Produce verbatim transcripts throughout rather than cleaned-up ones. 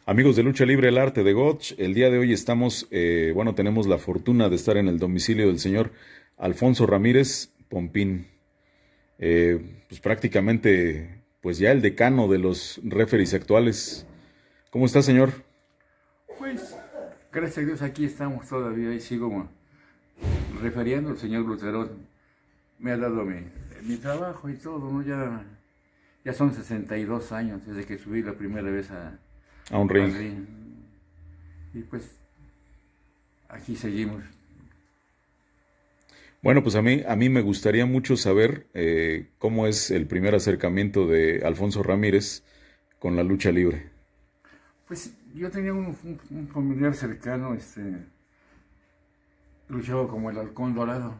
Amigos de Lucha Libre, el arte de Gotch, el día de hoy estamos, eh, bueno, tenemos la fortuna de estar en el domicilio del señor Alfonso Ramírez Pompín, eh, pues prácticamente, pues ya el decano de los referees actuales. ¿Cómo está, señor? Pues, gracias a Dios aquí estamos todavía y sigo refiriendo. El señor Luterón me ha dado mi, mi trabajo y todo, ¿no? Ya, ya son sesenta y dos años desde que subí la primera vez a, A un ring. al ring. Y pues, aquí seguimos. Bueno, pues a mí, a mí me gustaría mucho saber eh, cómo es el primer acercamiento de Alfonso Ramírez con la lucha libre. Pues yo tenía un, un, un familiar cercano, este, luchaba como el Halcón Dorado,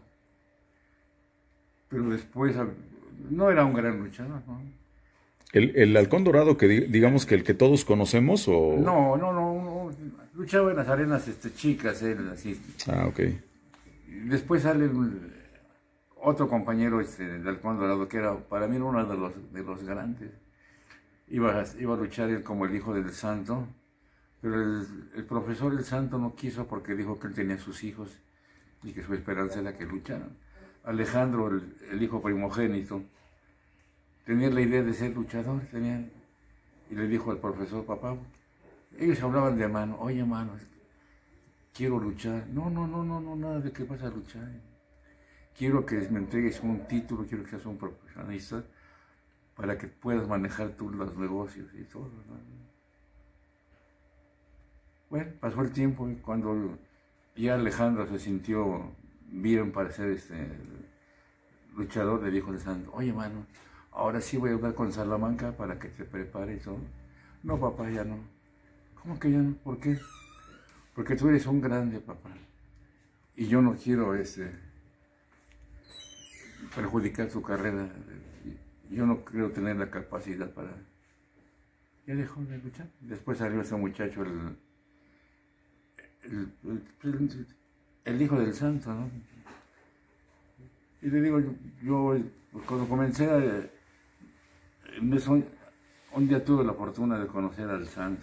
pero después no era un gran luchador, ¿no? ¿El, el Halcón Dorado, que digamos que el que todos conocemos o...? No, no, no, no, luchaba en las arenas este, chicas, él, así. Ah, ok. Después sale el, otro compañero este, del Halcón Dorado, que era, para mí era uno de los, de los grandes. Iba a, iba a luchar él como el hijo del santo, pero el, el profesor del santo no quiso porque dijo que él tenía sus hijos y que su esperanza era que lucharan. Alejandro, el, el hijo primogénito, tenía la idea de ser luchador, tenía, y le dijo al profesor: papá, ellos hablaban de mano, oye mano, quiero luchar. No, no, no, no, no, nada de que vas a luchar. Quiero que me entregues un título, quiero que seas un profesionista para que puedas manejar tú los negocios y todo, ¿no? Bueno, pasó el tiempo y cuando ya Alejandro se sintió bien para ser este luchador, le dijo al santo: oye mano, ahora sí voy a hablar con Salamanca para que te prepare y todo. No, papá, ya no. ¿Cómo que ya no? ¿Por qué? Porque tú eres un grande, papá, y yo no quiero este, perjudicar tu carrera. Yo no creo tener la capacidad para... Ya dejó de luchar. Después salió ese muchacho, el, el, el, el hijo del santo, ¿no? Y le digo, yo, yo cuando comencé, a, me son, un día tuve la fortuna de conocer al santo.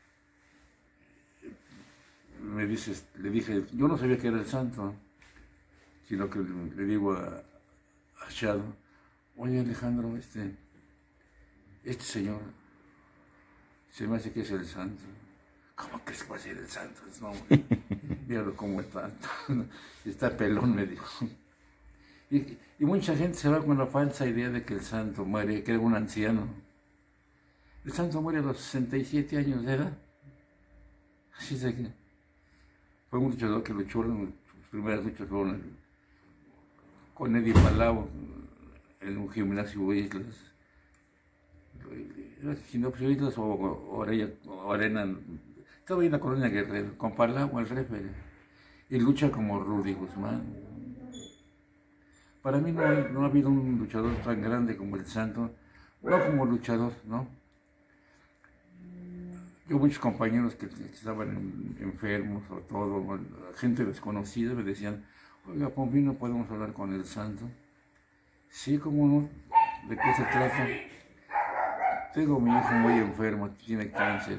Me dice, le dije, yo no sabía que era el santo, sino que le, le digo a, a Shadow: oye Alejandro, este, este señor se me hace que es el santo. ¿Cómo crees que va a ser el santo? No, míralo cómo está, está pelón, me dijo. Y, y mucha gente se va con la falsa idea de que el santo muere, que era un anciano. El santo muere a los sesenta y siete años de edad. Así es de que fue un luchador que luchó en sus primeras luchas con, con Eddie Palau en un gimnasio Islas. Gimnasio Islas o, o, o Arena. Estaba ahí en la colonia Guerrero, con Palau, el referee. Y lucha como Rudy Guzmán. Para mí no, no ha habido un luchador tan grande como el santo, no como luchador, ¿no? Yo muchos compañeros que, que estaban enfermos o todo, gente desconocida, me decían: oiga, Pompín, ¿no podemos hablar con el santo? Sí, ¿cómo no? ¿De qué se trata? Tengo mi hijo muy enfermo, tiene cáncer.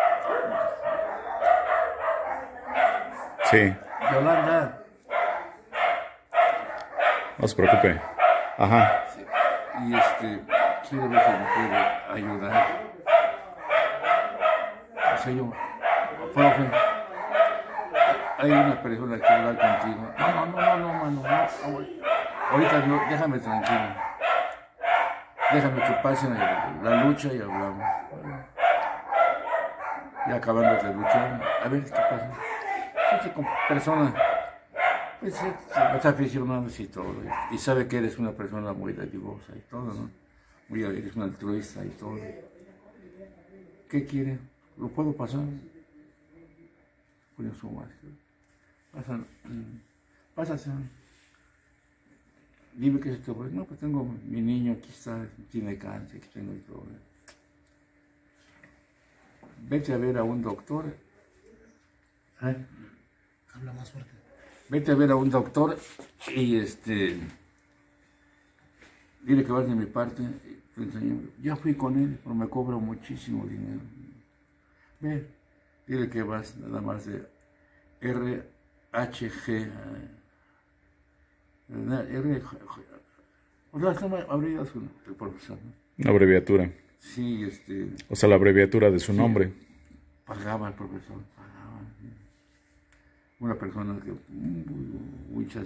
Sí. Yolanda. No se preocupe. Ajá. Sí. Y este, quiero ver si me puede ayudar. O sea, yo, profe, hay una persona que habla contigo. No, no, no, no, no, mano, no, no. Ahorita no, déjame tranquilo. Déjame que pase la lucha y hablamos. Y acabando de luchar, a ver qué pasa. Esa persona, pues, es aficionado y todo, y sabe que eres una persona muy dadivosa y todo, ¿no? Muy, eres un altruista y todo. ¿Qué quiere? ¿Lo puedo pasar? Pone su máscara. Pasa, pásase. Dime qué es esto. No, pues tengo mi niño, aquí está, tiene cáncer, aquí tengo el problema. Vete a ver a un doctor. ¿Eh? Habla más fuerte. Vete a ver a un doctor y este, dile que vas de mi parte. Ya fui con él, pero me cobra muchísimo dinero. ve, dile que vas nada más de R H G. R, o sea, no me abría su el profesor, ¿no? Una abreviatura. Sí, este. O sea, la abreviatura de su sí, nombre. Pagaba el profesor, pagaba. ¿Sí? Una persona que muchas,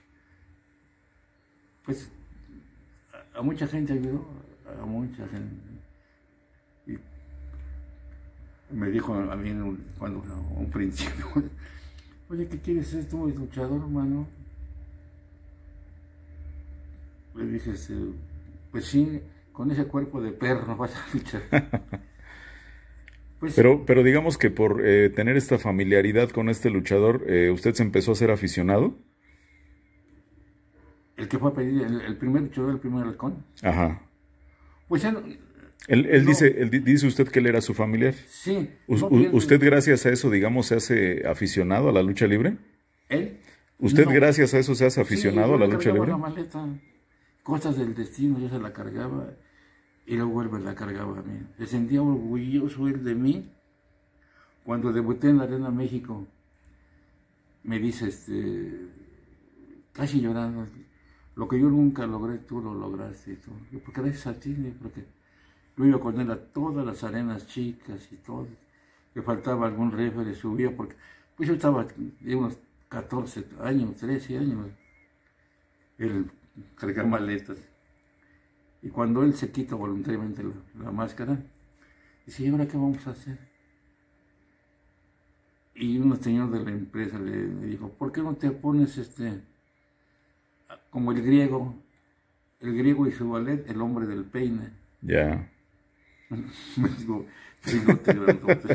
pues, a, a mucha gente ayudó, a mucha gente. Y me dijo a mí en un, cuando a un principio, oye, ¿qué quieres ser tú, luchador, hermano? Le dije, pues sí, con ese cuerpo de perro vas a luchar. Pues, pero, pero digamos que por eh, tener esta familiaridad con este luchador, eh, ¿usted se empezó a ser aficionado? El que fue a pedir, el, el primer luchador, el primer halcón. Ajá. Pues él... Él, él no, dice, él dice usted que él era su familiar. Sí. U, No, u, ¿Usted gracias a eso, digamos, se hace aficionado a la lucha libre? ¿Él? ¿Usted no. gracias a eso se hace aficionado sí, a la lucha libre? La maleta, cosas del destino, yo se la cargaba y luego él me la cargaba a mí. Se sentía orgulloso él de mí. Cuando debuté en la Arena México, me dice, este, casi llorando, lo que yo nunca logré, tú lo lograste. Y todo. Yo, porque gracias a ti, porque yo iba con él a todas las arenas chicas y todo. Le faltaba algún referee, subía, porque pues yo estaba de unos catorce años, trece años. Él cargaba maletas. Y cuando él se quita voluntariamente la, la máscara, dice, ¿y ahora qué vamos a hacer? Y un señor de la empresa le, le dijo, ¿por qué no te pones este como el griego, el griego y su ballet, el hombre del peine? Ya. Me digo, trigote grandote.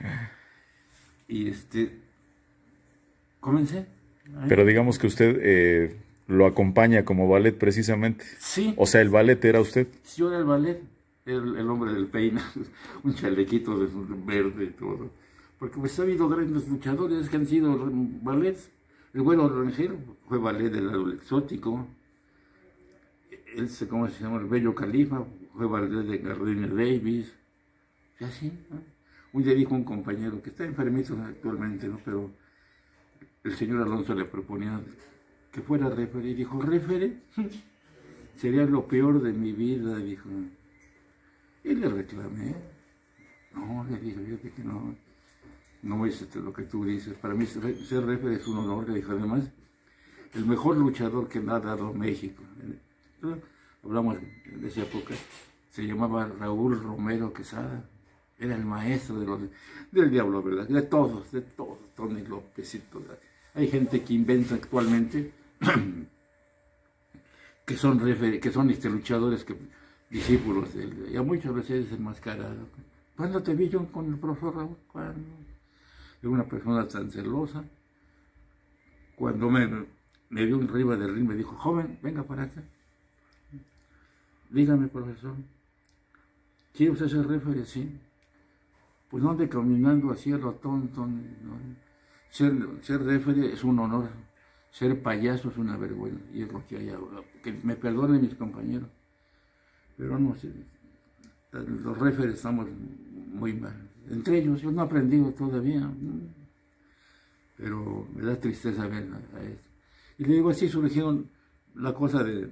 Y este, comencé. Ahí. Pero digamos que usted eh, lo acompaña como ballet precisamente. Sí. O sea, el ballet era usted. Yo era el ballet, el, el hombre del peine, un chalequito de verde y todo. Porque pues ha habido grandes luchadores que han sido ballets. El Güero Rangel fue ballet del lado exótico. El, ¿cómo se llama? El Bello Califa fue ballet de Gardenia Davis. Y así, ¿no? Un día dijo un compañero que está enfermito actualmente, ¿no? Pero el señor Alonso le proponía que fuera referee. Y dijo, ¿referee? Sería lo peor de mi vida, dijo. Y le reclamé. No, le dije, fíjate que no. No es lo que tú dices. Para mí ser referee es un honor. Le dijo, además, el mejor luchador que me ha dado México. Hablamos de esa época. Se llamaba Raúl Romero Quesada. Era el maestro de los, del diablo, ¿verdad? De todos, de todos. Tony López y todo. Hay gente que inventa actualmente que son refer que son este, luchadores, que, discípulos de él. Y a muchas veces enmascarado. ¿Cuándo te vi yo con el profesor Raúl? ¿Cuándo? Era una persona tan celosa. Cuando me, me vio arriba del ring, me dijo, joven, venga para acá. Dígame, profesor, ¿quiere usted ser referee? Sí. Pues no ande caminando así a lo tonto. ¿No? Ser, ser referee es un honor. Ser payaso es una vergüenza. Y es lo que hay ahora. Que me perdonen mis compañeros. Pero no sé. Los referees estamos muy mal. Entre ellos, yo no he aprendido todavía. Pero me da tristeza ver a, a esto. Y le digo, así surgieron la cosa de,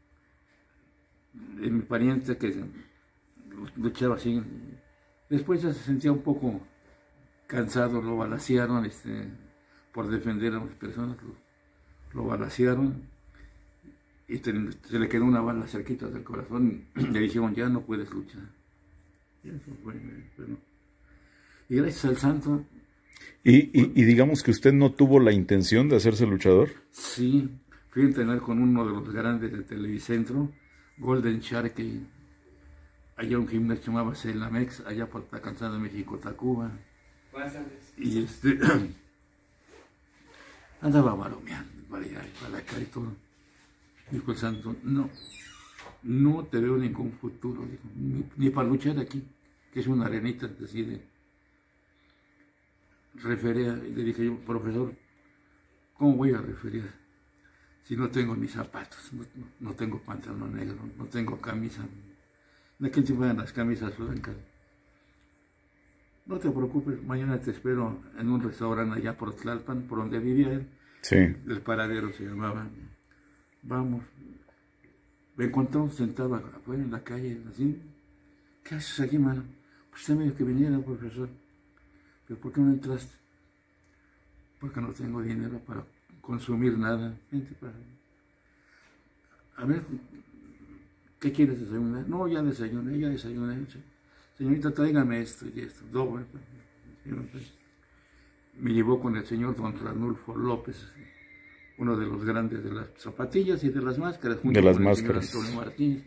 de mi pariente que luchaba así. Después ya se sentía un poco cansado, lo balacearon este, por defender a las personas. Lo, lo balacearon y te, se le quedó una bala cerquita del corazón y le dijeron, ya no puedes luchar. Y eso fue, bueno. Y gracias al santo. ¿Y, y, y digamos que usted no tuvo la intención de hacerse luchador? Sí, fui a entrenar con uno de los grandes de Televicentro, Golden Sharkey. Allá un gimnasio llamaba Celamex, allá por Tacanzá de México, Tacuba. Y este, andaba maromeando para allá y para acá y todo. Dijo el santo, no, no te veo ningún futuro, dijo, ni, ni para luchar aquí, que es una arenita así de referea. Y le dije yo, profesor, ¿cómo voy a referir si no tengo mis zapatos? No, no, no tengo pantalón negro, no tengo camisa. De aquel tiempo eran las camisas blancas. no te preocupes, mañana te espero en un restaurante allá por Tlalpan, por donde vivía él. Sí. El Paradero se llamaba. Vamos. Me encontró sentado afuera en la calle, así. ¿Qué haces aquí, mano? Pues usted me dijo que viniera, profesor. ¿Pero por qué no entraste? Porque no tengo dinero para consumir nada. Vente para... A ver, ¿qué quieres desayunar? No, ya desayuné, ya desayuné. Señorita, tráigame esto y esto. Doble. Me llevó con el señor don Ranulfo López, uno de los grandes de las zapatillas y de las máscaras, junto de las con máscaras. el señor Antonio Martínez.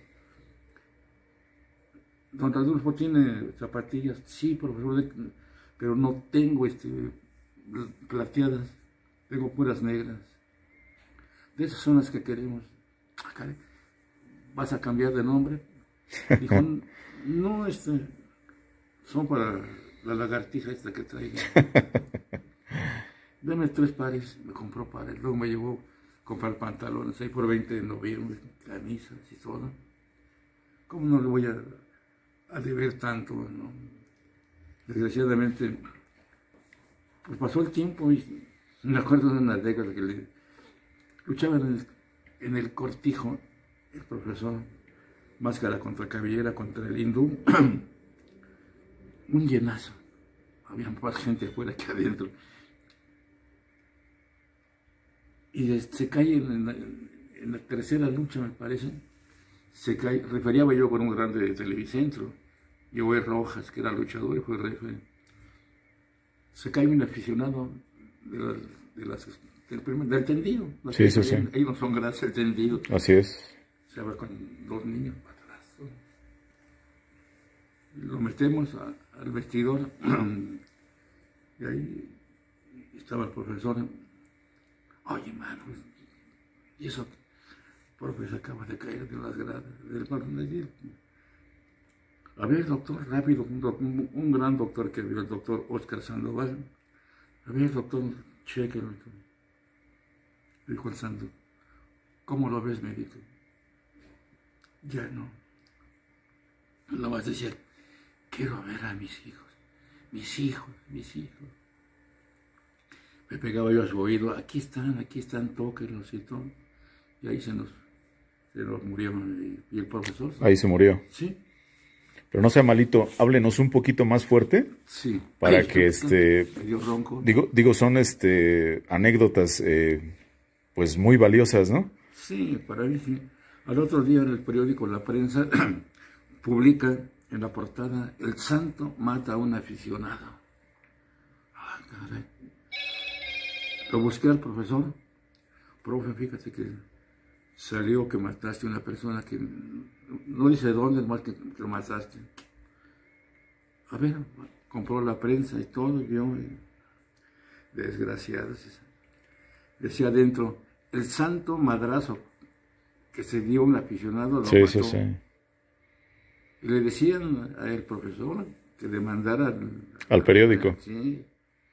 Don Ranulfo tiene zapatillas, sí, profesor, pero no tengo este, plateadas, tengo puras negras. De esas son las que queremos. ¿Vas a cambiar de nombre? Dijo, no, este, son para la lagartija esta que traigo. Deme tres pares, me compró pares, luego me llevó a comprar pantalones, ahí por veinte de noviembre, camisas y todo. ¿Cómo no le voy a, a deber tanto, no? Desgraciadamente, pues pasó el tiempo y me acuerdo de una década que le luchaban en el, en el cortijo, el profesor, máscara contra cabellera, contra el hindú, un llenazo, había más gente afuera que adentro. Y se cae en la, en la tercera lucha, me parece, se cae, referíaba yo con un grande de Televicentro, Joel Rojas, que era luchador y fue refe. Se cae un aficionado de las, de las, del, primer, del tendido. Sí, sí, sí. Ahí no son gracias el tendido. Así es. Se va con dos niños para atrás. Lo metemos a, al vestidor y ahí estaba el profesor. Oye, mano, y eso, profe, acaba de caer de las gradas del balón de allí. A ver, doctor, rápido, un, un, un gran doctor que vio, el doctor Oscar Sandoval. A ver, doctor, chequenlo. Dijo el santo, ¿cómo lo ves, médico? Ya no. Lo vas a decir, quiero ver a mis hijos, mis hijos, mis hijos. Me pegaba yo a su oído, aquí están, aquí están, tóquenlos y todo. Y ahí se nos, se nos murieron. Y el profesor. Ahí se murió. Sí. Pero no sea malito, háblenos un poquito más fuerte. Sí. Para Ay, que este. Medio ronco. Digo, digo, son este anécdotas eh, pues muy valiosas, ¿no? Sí, para mí sí. Al otro día en el periódico La Prensa publica en la portada, el santo mata a un aficionado. Ah, caray. Lo busqué al profesor. Profe, fíjate que salió que mataste a una persona que no dice dónde, más que, que lo mataste. A ver, compró la prensa y todo, y vio, y desgraciados. Decía adentro, el santo madrazo que se dio un aficionado lo sí, mató. Sí, sí. Y le decían al profesor que demandara al, al periódico. Sí.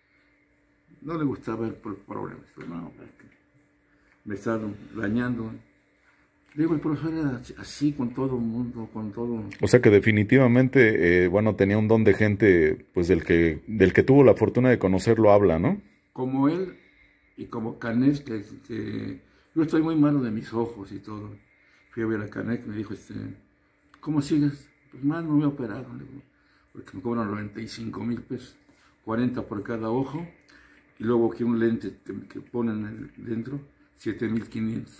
No le gustaba el problema. No, me estaban dañando. Digo, el profesor era así con todo el mundo, con todo. O sea que definitivamente, eh, bueno, tenía un don de gente, pues del que, del que tuvo la fortuna de conocerlo habla, ¿no? Como él y como Canet, que, que yo estoy muy malo de mis ojos y todo. Fui a ver a Canet, me dijo, este, ¿cómo sigues? Pues mal, no me operaron, porque me cobran noventa y cinco mil pesos, cuarenta por cada ojo. Y luego aquí un lente que, que ponen dentro, siete mil quinientos.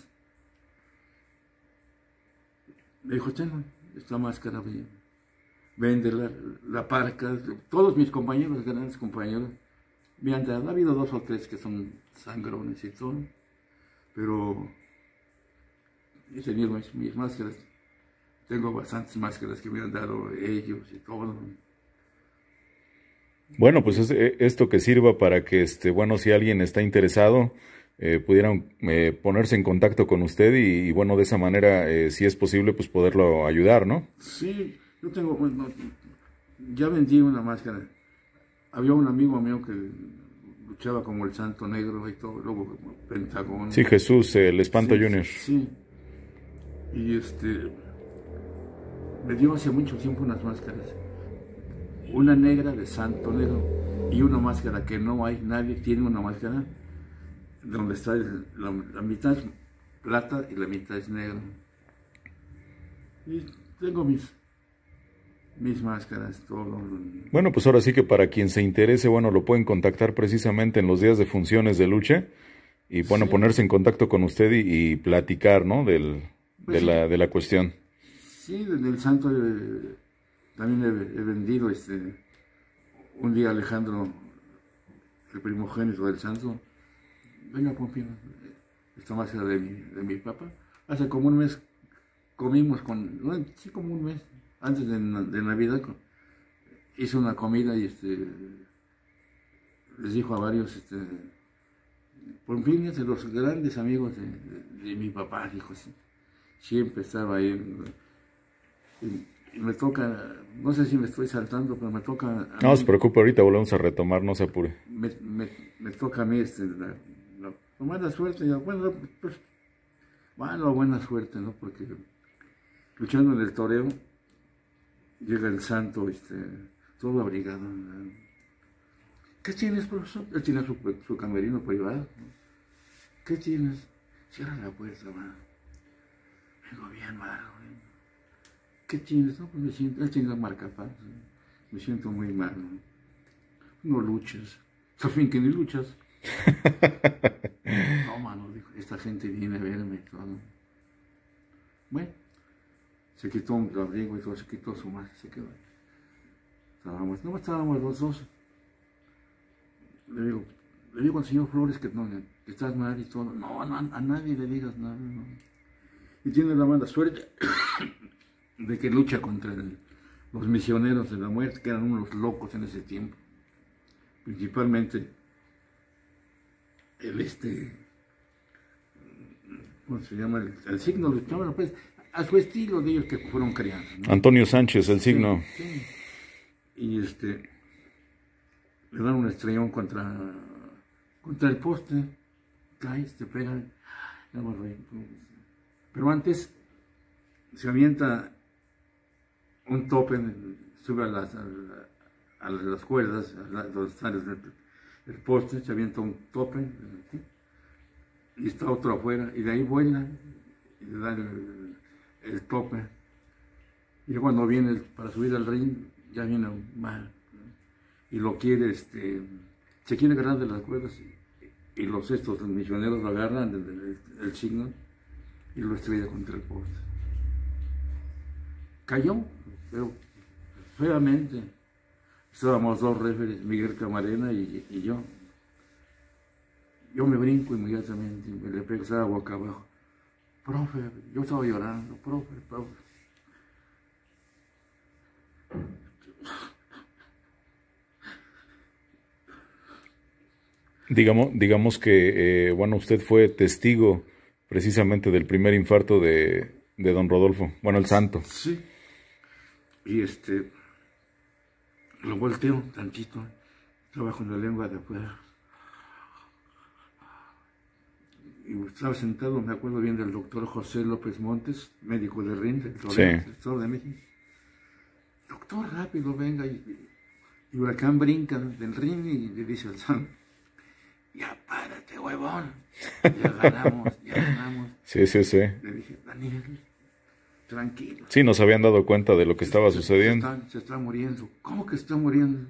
Me dijo, tengo esta máscara, vende la, la parca. Todos mis compañeros, grandes compañeros, me han dado. Ha habido dos o tres que son sangrones y todo, pero he tenido mis, mis máscaras. Tengo bastantes máscaras que me han dado ellos y todo. Bueno, pues es, esto que sirva para que, este, bueno, si alguien está interesado, eh, pudieran eh, ponerse en contacto con usted y, y bueno, de esa manera, eh, si es posible, pues poderlo ayudar, ¿no? Sí, yo tengo, bueno, ya vendí una máscara. Había un amigo mío que luchaba como el Santo Negro y todo, luego como Pentagón. Sí, Jesús, el Espanto sí, Junior. Sí, y este, me dio hace mucho tiempo unas máscaras. una negra de santo negro y una máscara que no hay, nadie tiene una máscara donde está el, la, la mitad es plata y la mitad es negro. Y tengo mis, mis máscaras, todo. Bueno, pues ahora sí que para quien se interese, bueno, lo pueden contactar precisamente en los días de funciones de lucha y, bueno, sí, ponerse en contacto con usted y, y platicar, ¿no? Del, pues de, sí, la, de la cuestión. Sí, del santo eh, también he, he vendido, este, un día Alejandro, el primogénito del santo, venga, Pompino, esta máscara de mi, de mi papá. Hace como un mes comimos con, no, sí, como un mes, antes de, de Navidad, hice una comida y este, les dijo a varios, este, Pompino es de los grandes amigos de, de, de mi papá, dijo, sí, siempre estaba ahí. Y, y me toca, no sé si me estoy saltando, pero me toca... No mí, se preocupe, ahorita volvemos a retomar, no se apure. Me, me, me toca a mí este, la, la, la mala suerte, y, bueno, pues, bueno, buena suerte, ¿no? Porque luchando en el toreo, llega el santo, este, todo abrigado. ¿No? ¿Qué tienes, profesor? Él tiene su, su camerino privado. ¿No? ¿Qué tienes? Cierra la puerta, va. Vengo bien malo. ¿eh? ¿Qué tienes? No, pues me siento, él tiene la marcapaz. ¿eh? Me siento muy mal. No, no luchas. Al fin que ni luchas. No, mano, dijo, esta gente viene a verme y todo. Bueno, se quitó un abrigo y todo, se quitó su máscara, se quedó. Estábamos, no estábamos los dos. Le digo, le digo al señor Flores que no, que estás mal y todo. No, no, a nadie le digas nada. No. Y tiene la mala suerte de que lucha contra el, los misioneros de la muerte, que eran unos locos en ese tiempo. Principalmente el este, ¿cómo se llama? El, el signo, bueno, pues, a su estilo de ellos que fueron criados, ¿no? Antonio Sánchez, el signo. Sí, sí. Y este, le dan un estrellón contra, contra el poste, caes, te pegan, pero antes se avienta un tope, sube a las, a, a las cuerdas, a la, donde está el, el poste, se avienta un tope, ¿sí? Y está otro afuera, y de ahí vuela, y le da el, el tope, y cuando viene para subir al ring, ya viene mal, ¿no? Y lo quiere, este, se quiere agarrar de las cuerdas, y, y los estos los misioneros lo agarran del el, el signo, y lo estrella contra el poste. Cayó, pero feamente. Estábamos dos referees, Miguel Camarena y, y yo. Yo me brinco inmediatamente, me le pego, estaba boca abajo. Profe, yo estaba llorando, profe, profe. Digamos, digamos que, eh, bueno, usted fue testigo precisamente del primer infarto de, de don Rodolfo, bueno, el santo. Sí. Y este, lo volteo tantito, trabajo en la lengua de afuera. Y estaba sentado, me acuerdo bien del doctor José López Montes, médico de R I N, del sí. Estado de México. Doctor, rápido, venga. Y, y Huracán brinca del ring y le dice al santo, ya párate, huevón, ya ganamos, ya ganamos. Sí, sí, sí. Le dije, Daniel, tranquilo. Sí, nos habían dado cuenta de lo que estaba se, sucediendo. Se está, se está muriendo. ¿Cómo que está muriendo?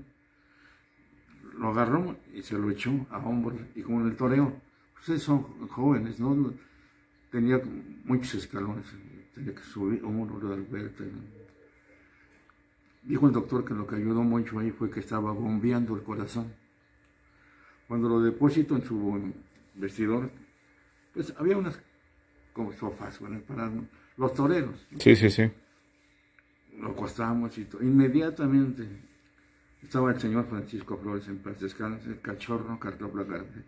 Lo agarró y se lo echó a hombros. Y como en el toreo, ustedes son jóvenes, ¿no? Tenía muchos escalones. Tenía que subir uno, dar vuelta. ¿no? Dijo el doctor que lo que ayudó mucho ahí fue que estaba bombeando el corazón. Cuando lo deposito en su vestidor, pues había unas como sofás, bueno, para los toreros. ¿no? Sí, sí, sí. Lo acostamos y todo. Inmediatamente estaba el señor Francisco Flores en paz descanse, el cachorro, Carlos Lagarde.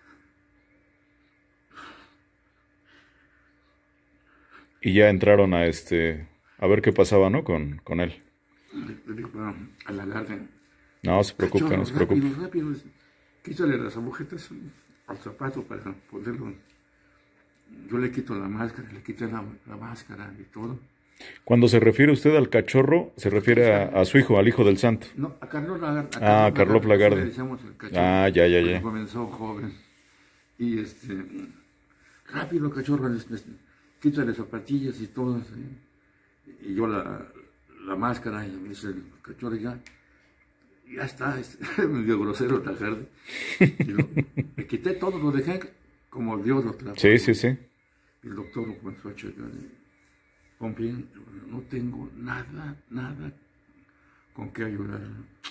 Y ya entraron a este, a ver qué pasaba, ¿no? Con, con él. Le, le digo a Lagarde. No se preocupe, cachorro, no se preocupe. Rápido, rápido. Quítale las agujetas al zapato para poderlo. Yo le quito la máscara, le quité la, la máscara y todo. Cuando se refiere usted al cachorro, se refiere a, a su hijo, al hijo del santo. No, a Carlos Lagarde. Ah, Carlos Lagarde. Le decíamos el cachorro. Ah, ya, ya, ya. Comenzó joven. Y este, rápido cachorro, les, les, quítale zapatillas y todo. ¿sí? Y yo la, la máscara, y me dice el cachorro, ya, ya está, este, medio grosero Lagarde. Y lo, me quité todo, lo dejé como Dios lo trajo. Sí, sí, sí. Y el doctor lo comenzó a checar. Pompín, no tengo nada, nada con qué ayudar.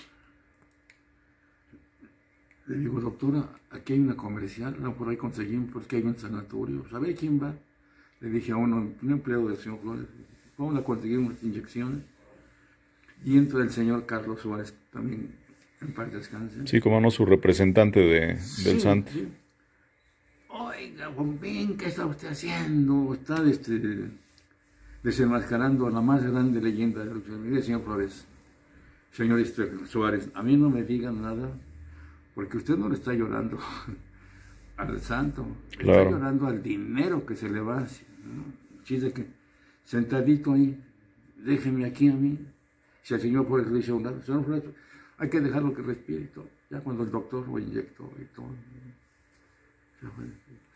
Le digo, doctora, aquí hay una comercial, no por ahí conseguimos, porque hay un sanatorio. ¿Sabe quién va? Le dije a uno, un empleado del señor Flores, vamos a conseguir unas inyecciones. Y entra el señor Carlos Suárez, también en paz descanse. Sí, como no, su representante de, del sí, santo. Sí. Oiga, Pompín, ¿qué está usted haciendo? Está este, desenmascarando a la más grande leyenda de la lucha. Mire, señor Flores, señor Suárez, a mí no me digan nada, porque usted no le está llorando al santo, le claro. está llorando al dinero que se le va. ¿no? Chiste que sentadito ahí, déjeme aquí a mí. Si el señor Flores le dice a un lado, señor Flores, hay que dejarlo que respire y todo. Ya cuando el doctor lo inyectó y todo. Ya fue.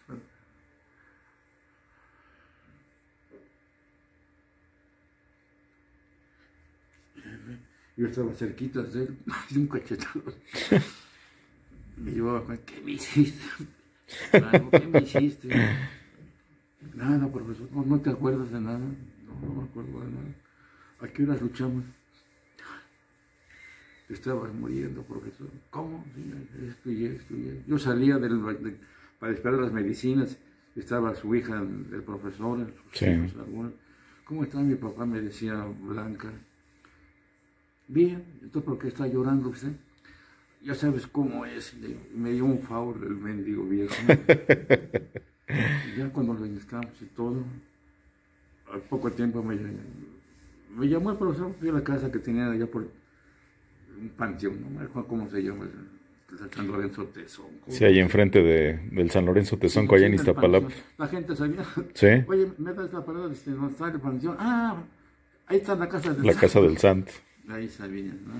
Yo estaba cerquita de él, un cachetado. Me llevaba con, ¿qué me hiciste? Claro, ¿qué me hiciste? Nada, profesor, no, no te acuerdas de nada. No, no me acuerdo de nada. ¿A qué horas luchamos? Estabas muriendo, profesor. ¿Cómo? Sí, esto y esto y esto. Yo salía del, de, para esperar las medicinas. Estaba su hija, el profesor, sus sí. hijos, algunos. ¿Cómo está mi papá? Me decía Blanca. Bien, entonces ¿por qué está llorando usted? Ya sabes cómo es. Me dio un favor el mendigo viejo. Ya cuando lo inyectamos y todo, al poco tiempo me, me llamó el profesor, fui a la casa que tenía allá por un panteón, no me acuerdo cómo se llama, el San Lorenzo Tezonco. Sí, ahí enfrente de, del San Lorenzo Tezonco, sí, allá en Iztapalapa. La gente sabía, sí. Oye, me das la palabra, no está el panteón, ah, ahí está la casa del La santo. casa del santo. Ahí sabía, ¿no?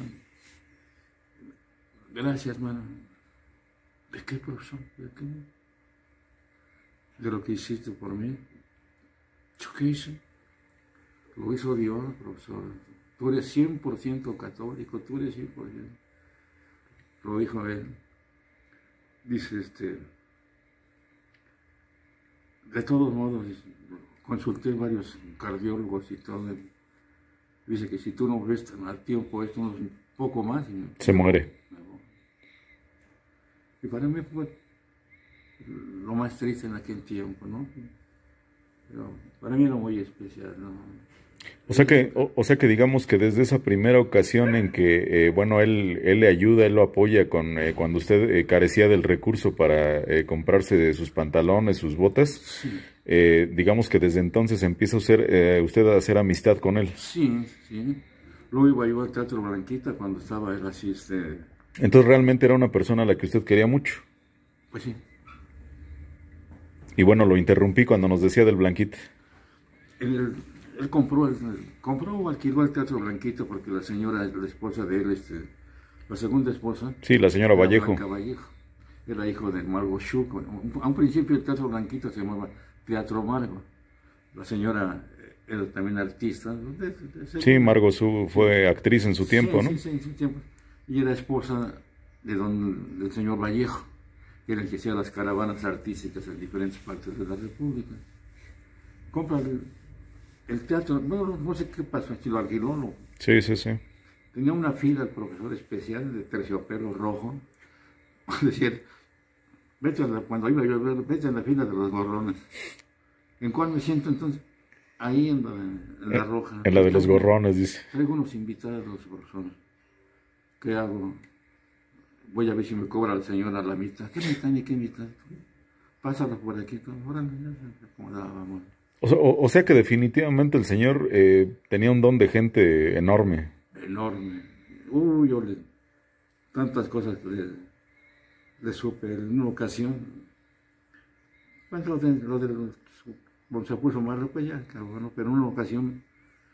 Gracias, mano. ¿De qué, profesor? ¿De qué? De lo que hiciste por mí. ¿Yo qué hice? Lo hizo Dios, profesor. Tú eres cien por ciento católico, tú eres cien por ciento. Lo dijo él. Dice, este... De todos modos, consulté varios cardiólogos y todo. Dice que si tú no ves tan al tiempo, esto un poco más... Y se muere. Y para mí fue lo más triste en aquel tiempo, ¿no? Pero para mí era muy especial, ¿no? O sea que, o, o sea que digamos que desde esa primera ocasión en que, eh, bueno, él, él le ayuda, él lo apoya con eh, cuando usted eh, carecía del recurso para eh, comprarse de sus pantalones, sus botas, sí. eh, digamos que desde entonces empieza a hacer, eh, usted a hacer amistad con él. Sí, sí. Luego iba yo al Teatro Blanquita cuando estaba él así, este... Entonces realmente era una persona a la que usted quería mucho. Pues sí. Y bueno, lo interrumpí cuando nos decía del Blanquita. Él, él compró, el, compró o alquiló el Teatro Blanquita porque la señora, la esposa de él, este, la segunda esposa... Sí, la señora Vallejo. Blanca Vallejo. Era hijo de Margot Schuck. A un principio el Teatro Blanquita se llamaba Teatro Margot. La señora era también artista. De, de, de, sí, Margot Schuck fue actriz en su tiempo, sí, ¿no? Sí, sí, en su tiempo. Y era esposa de don, del señor Vallejo, que era el que hacía las caravanas artísticas en diferentes partes de la República. Compra el, el teatro, bueno, no sé qué pasó, si lo alquiló, lo, sí, sí, sí. tenía una fila el profesor especial de terciopelo rojo, decía, vete a la, cuando iba yo a ver, vete a la fila de los gorrones. ¿En cuál me siento entonces? Ahí en la, en la roja. En la de los gorrones, dice. Traigo unos invitados, profesor. ¿Qué hago? Voy a ver si me cobra la señora la mitad. ¿Qué mitad ni qué mitad? Pásalo por aquí. Órale, ya se acomodábamos. O sea, o, o sea que definitivamente el señor eh, tenía un don de gente enorme. Enorme. Uy, yo le... Tantas cosas le, le supe en una ocasión. Pues lo de, lo de los, se puso malo, pues ya, cabrón, pero en una ocasión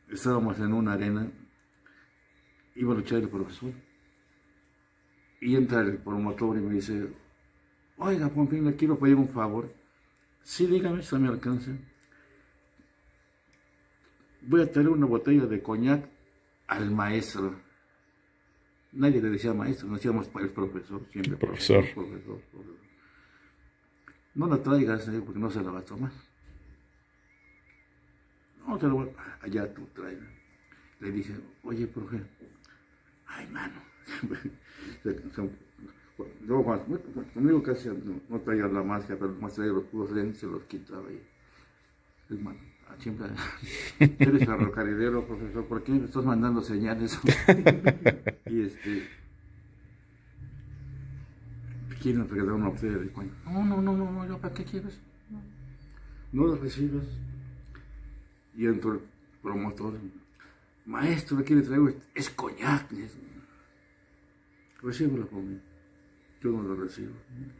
estábamos en una arena, iba a luchar el profesor, y entra el promotor y me dice, oiga, Pompín, le quiero pedir un favor. Sí, dígame, eso me alcanza. Voy a traer una botella de coñac al maestro. Nadie le decía maestro, nos decíamos el profesor, siempre el profesor. profesor, profesor, profesor. No la traigas, eh, porque no se la va a tomar. No, se la voy a... Allá tú traes. Le dije, oye, profe, ay, mano. Luego, cuando, conmigo casi no, no traía la máscara, pero más traía los puros lentes, se los quitaba y... Hermano, siempre... Eres ferrocarrilero, profesor, ¿por qué me estás mandando señales? Y este... ¿Quieren regalar una botella de coño? No, no, no, no, no, ¿para qué quieres? No, no la recibes. Y entró el promotor. Maestro, ¿qué quiere traer? Es coñac. Recíbelo conmigo. Yo no lo recibo.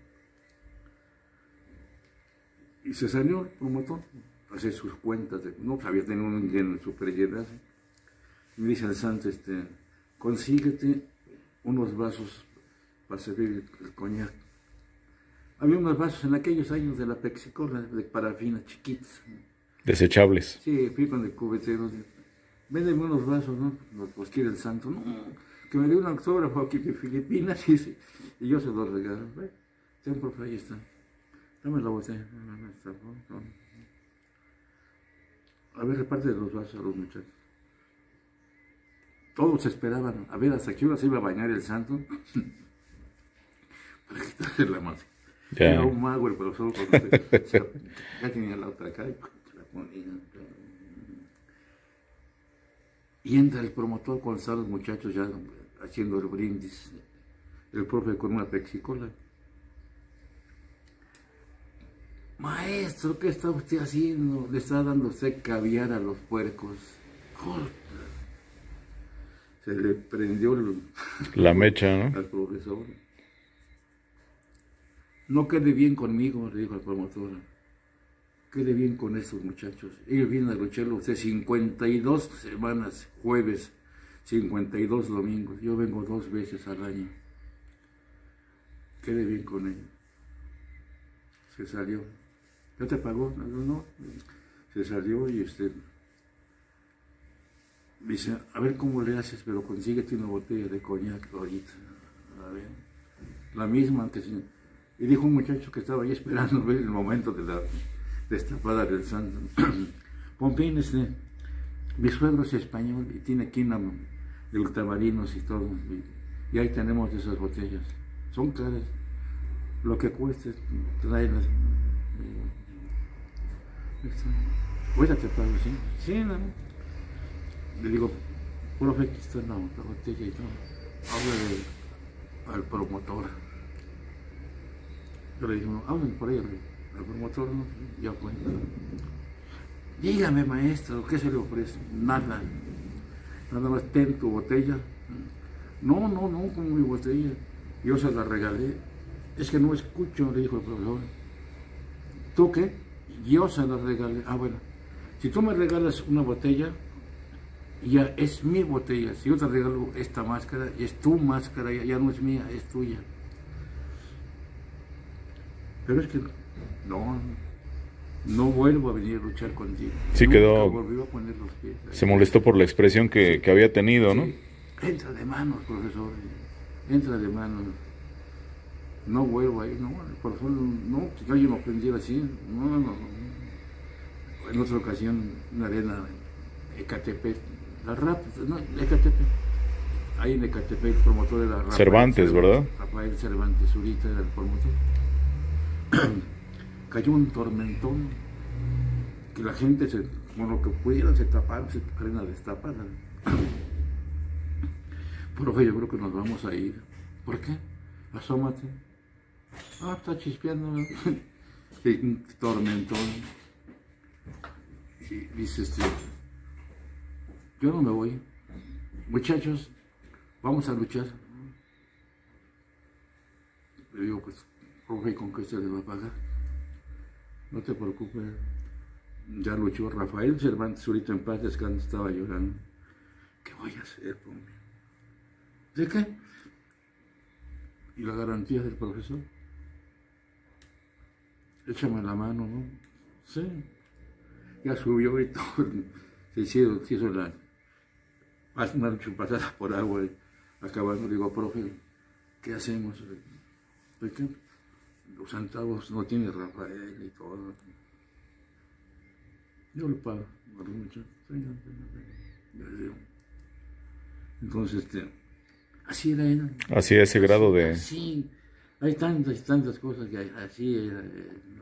Y se salió el promotor, hacer sus cuentas. De, no, había tenido un ingeniero super llenazo. Me dice el santo, este, consíguete unos vasos para servir el coñac. Había unos vasos en aquellos años de la Pepsi-Cola, de parafina, chiquitos. Desechables. Sí, fui con el cubetero. Véndeme unos vasos, ¿no? Los, los quiere el santo. No, que me dé un autógrafo aquí de Filipinas. Y, y yo se los regalo. Ten, profe, ahí está. Dame la botella. A ver, reparte los vasos a los muchachos. Todos esperaban a ver hasta qué hora se iba a bañar el santo. Para quitarle la máscara. Yeah. Era un mago el profesor, porque se, ya tenía la otra acá y la ponía. Y entra el promotor con los muchachos ya haciendo el brindis, el profe con una Pepsi-Cola. Maestro, ¿qué está usted haciendo? Le está dando usted caviar a los puercos. ¡Joder! Se le prendió el, la mecha, ¿no? Al profesor. No quede bien conmigo, le dijo al promotor. Quede bien con estos muchachos. Ellos vienen a lucharlo usted cincuenta y dos semanas, jueves, cincuenta y dos domingos. Yo vengo dos veces al año. Quede bien con ellos. Se salió. ¿Ya te pagó? No, no. Se salió y este... dice, a ver cómo le haces, pero consíguete una botella de coñac ahorita. A ver. La misma que... Se... Y dijo un muchacho que estaba ahí esperando ver el momento de la destapada del santo. Pompín, este, mi suegro es español y tiene quina de ultramarinos y todo. Y, y ahí tenemos esas botellas. Son caras. Lo que cueste, tráelas. Ahorita te pago, ¿sí? Sí, no. Le digo, profe, aquí está la, la botella y todo. Habla al promotor. Yo le digo, hablen por ahí al promotor, ¿no? Ya fue. Dígame, maestro, ¿qué se le ofrece? Nada. Nada más, ten tu botella. No, no, no, como mi botella. Yo se la regalé. Es que no escucho, le dijo el profesor. ¿Tú qué? Yo se la regalé. Ah, bueno. Si tú me regalas una botella, ya es mi botella. Si yo te regalo esta máscara, es tu máscara, ya, ya no es mía, es tuya. Pero es que no, no vuelvo a venir a luchar contigo. Sí, nunca quedó. Volvió a poner los pies ahí. Se molestó por la expresión que, sí. que había tenido, ¿no? Sí. Entra de manos, profesor. Entra de manos. No vuelvo ahí, no. Por favor, no, que alguien me ofendiera así. No, no, no. En otra ocasión, en la arena Ecatepec, la rap, no, Ecatepec. Ahí en Ecatepec, el promotor era Rafael Cervantes, ¿verdad? Rafael Cervantes Zurita era el promotor. Cayó un tormentón que la gente, se, con lo que pudiera, se taparon, se arena destapada. Profe, yo creo que nos vamos a ir. ¿Por qué? Asómate. Ah, está chispeando. Un tormentón. Y dice este, yo no me voy. Muchachos, vamos a luchar. Le digo, pues, profe, ¿con qué se le va a pagar? No te preocupes. Ya luchó Rafael Cervantes, ahorita en paz descanso, estaba llorando. ¿Qué voy a hacer, hombre? ¿De qué? ¿Y la garantía del profesor? Échame la mano, ¿no? Sí. Ya subió y todo. Se hizo, se hizo la... una lucha pasada por agua. Y acabando, digo, profe, ¿qué hacemos? ¿De qué? Los centavos no tiene Rafael y todo. Yo le pago. Entonces, este, así era él. Así a ese grado de... Sí, hay tantas y tantas cosas que hay, así era. Eh, no.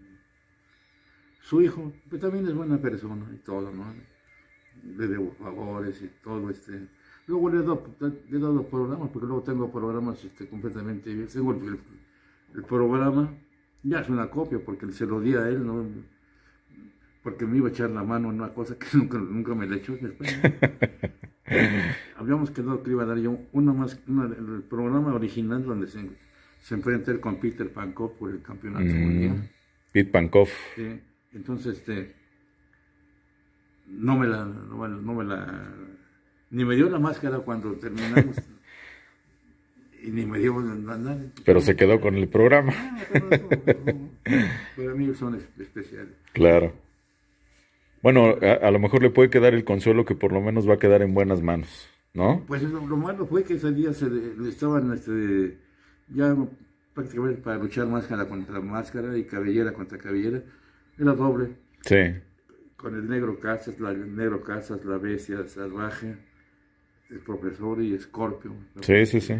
Su hijo, pues también es buena persona y todo, ¿no? Le debo favores y todo, este... Luego le he dado, le he dado programas, porque luego tengo programas este, completamente... Tengo el, el, el programa, ya es una copia, porque se lo di a él, ¿no? Porque me iba a echar la mano en una cosa que nunca, nunca me la echó después, ¿no? Habíamos quedado que iba a dar yo una más, una, el programa original donde se, se enfrenta él con Peter Pankov por el campeonato mm, mundial. Pete Pankov. Sí, entonces, este, no me la, no, no me la, ni me dio la máscara cuando terminamos. Y ni me dio nada. Pero se quedó con el programa. Ah, pero, no, no, para mí son especiales. Claro. Bueno, a, a lo mejor le puede quedar el consuelo que por lo menos va a quedar en buenas manos, ¿no? Pues lo, lo malo fue que ese día se le estaban este, ya prácticamente para luchar máscara contra máscara y cabellera contra cabellera. Era doble. Sí. Con el negro Casas, la, el negro Casas, la bestia salvaje, el profesor y Scorpio. Sí, sí, sí.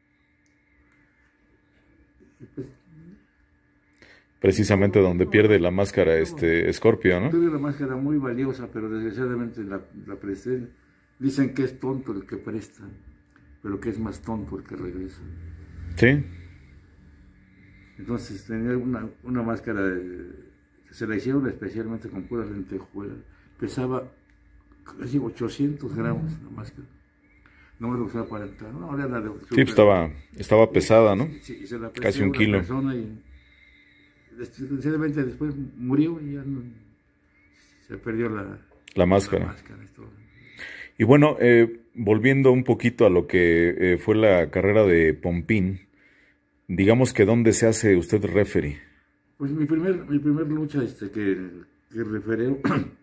Pues, precisamente donde pierde la máscara este Scorpio, ¿no? Tuve una máscara muy valiosa, pero desgraciadamente la, la presté. Dicen que es tonto el que presta, pero que es más tonto el que regresa. Sí. Entonces tenía una, una máscara de, que se la hicieron especialmente con pura lentejuela. Pesaba casi ochocientos gramos la máscara. No me lo usaba para entrar. No, era de, sí, pues estaba, estaba pesada, ¿no? Sí, y se la casi un kilo. Y, desgraciadamente después murió y ya no, se perdió la, la máscara. La máscara y, todo. Y bueno, eh, volviendo un poquito a lo que eh, fue la carrera de Pompín, digamos que ¿dónde se hace usted referee? Pues mi primer, mi primer lucha este, que, que refereo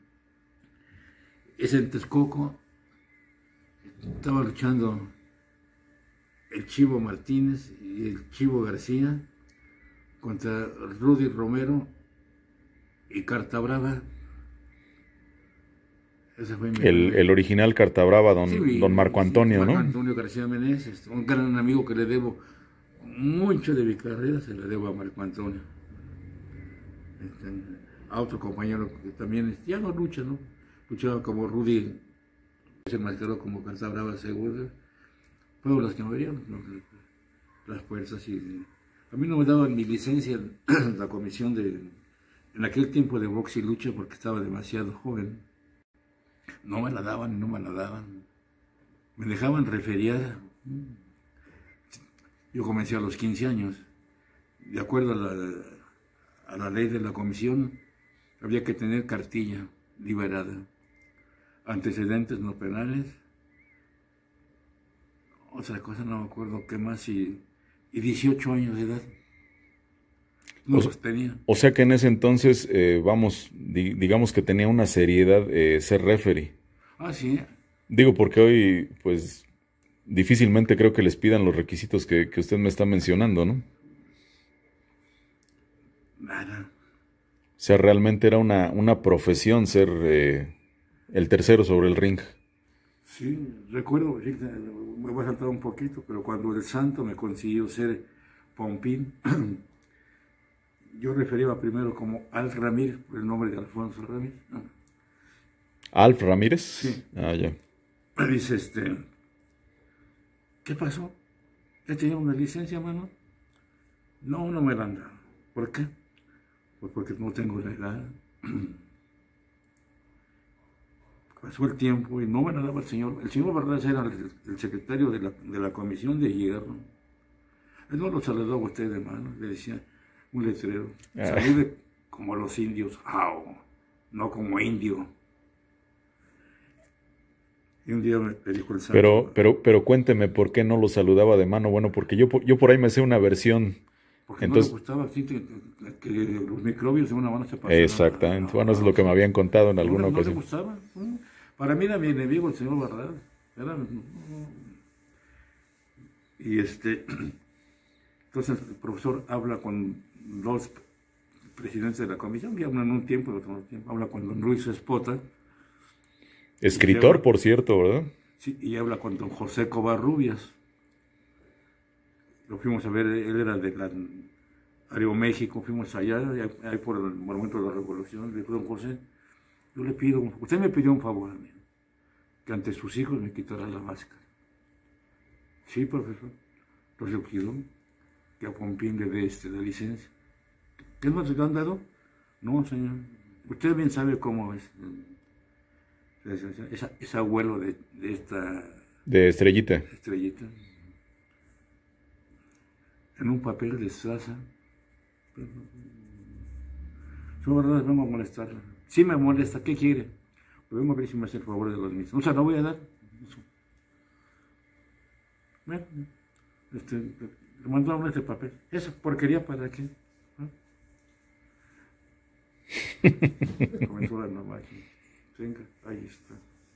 es en Texcoco. Estaba luchando el Chivo Martínez y el Chivo García contra Rudy Romero y Carta Brava. Ese fue mi el, el original Carta Brava, don, sí, don Marco Antonio, sí, Marco ¿no? Antonio García Meneses, un gran amigo que le debo mucho de mi carrera, se le debo a Marco Antonio. Este, a otro compañero que también ya no lucha, ¿no? Luchaba como Rudy, se enmascaró como Carta Brava seguro. Fueron los que me verían, ¿no? Las fuerzas y... A mí no me daban mi licencia en la comisión de, en aquel tiempo de box y lucha porque estaba demasiado joven. No me la daban, no me la daban. Me dejaban referiada. Yo comencé a los quince años. De acuerdo a la, a la ley de la comisión, había que tener cartilla liberada. Antecedentes no penales. Otra cosa no me acuerdo qué más y... y dieciocho años de edad. No o, los tenía. O sea que en ese entonces, eh, vamos, di, digamos que tenía una seriedad eh, ser referee. Ah, sí. Digo, porque hoy, pues, difícilmente creo que les pidan los requisitos que, que usted me está mencionando, ¿no? Nada. O sea, realmente era una, una profesión ser eh, el tercero sobre el ring. Sí, recuerdo, me voy a saltar un poquito, pero cuando el Santo me consiguió ser Pompín, yo refería primero como Alf Ramírez, por el nombre de Alfonso Ramírez. ¿No? ¿Alf Ramírez? Sí. Ah, ya. Me dice, este, ¿qué pasó? ¿Ya tenía una licencia, mano? No, no me la han dado. ¿Por qué? Pues porque no tengo la edad. Pasó el tiempo y no me la daba el señor. El señor Barras era el, el secretario de la, de la comisión de hierro. Él no lo saludó a usted de mano, le decía un letrero. Salude como los indios. ¡Au! no como indio. Y un día me dijo el santo. Pero, pero, pero cuénteme por qué no lo saludaba de mano. Bueno, porque yo, yo por ahí me sé una versión. Porque Entonces, no le gustaba así que, que los microbios de una mano se pasaran. Exactamente. Bueno, eso es lo que me habían contado en alguna no, no ocasión. le gustaba. Para mí era mi enemigo el señor Barradas. Era... Y este... Entonces el profesor habla con dos presidentes de la comisión, que hablan un tiempo y otro no tiempo. Habla con don Luis Espota. Escritor, habla, por cierto, ¿verdad? Sí, y habla con don José Covarrubias. Lo fuimos a ver, él era de la Aeroméxico, fuimos allá, ahí por el Monumento de la Revolución. Le dijo, don José, yo le pido, usted me pidió un favor a mí, que ante sus hijos me quitara la máscara. Sí, profesor. Entonces yo quiero que a Pompín le dé este, la licencia. ¿Qué más le han dado? No, señor. Usted bien sabe cómo es. Es, es, es abuelo de, de esta... De Estrellita. Estrellita. En un papel de estraza. Yo, verdad, vengo a molestarla. Sí me molesta, ¿qué quiere? Pues vengo a ver si me hace el favor de los mismos. O sea, no voy a dar. Bueno, este, le mandaron este papel. ¿Esa porquería para qué? ¿Ah? Comenzó la mamá aquí. Venga, ahí está.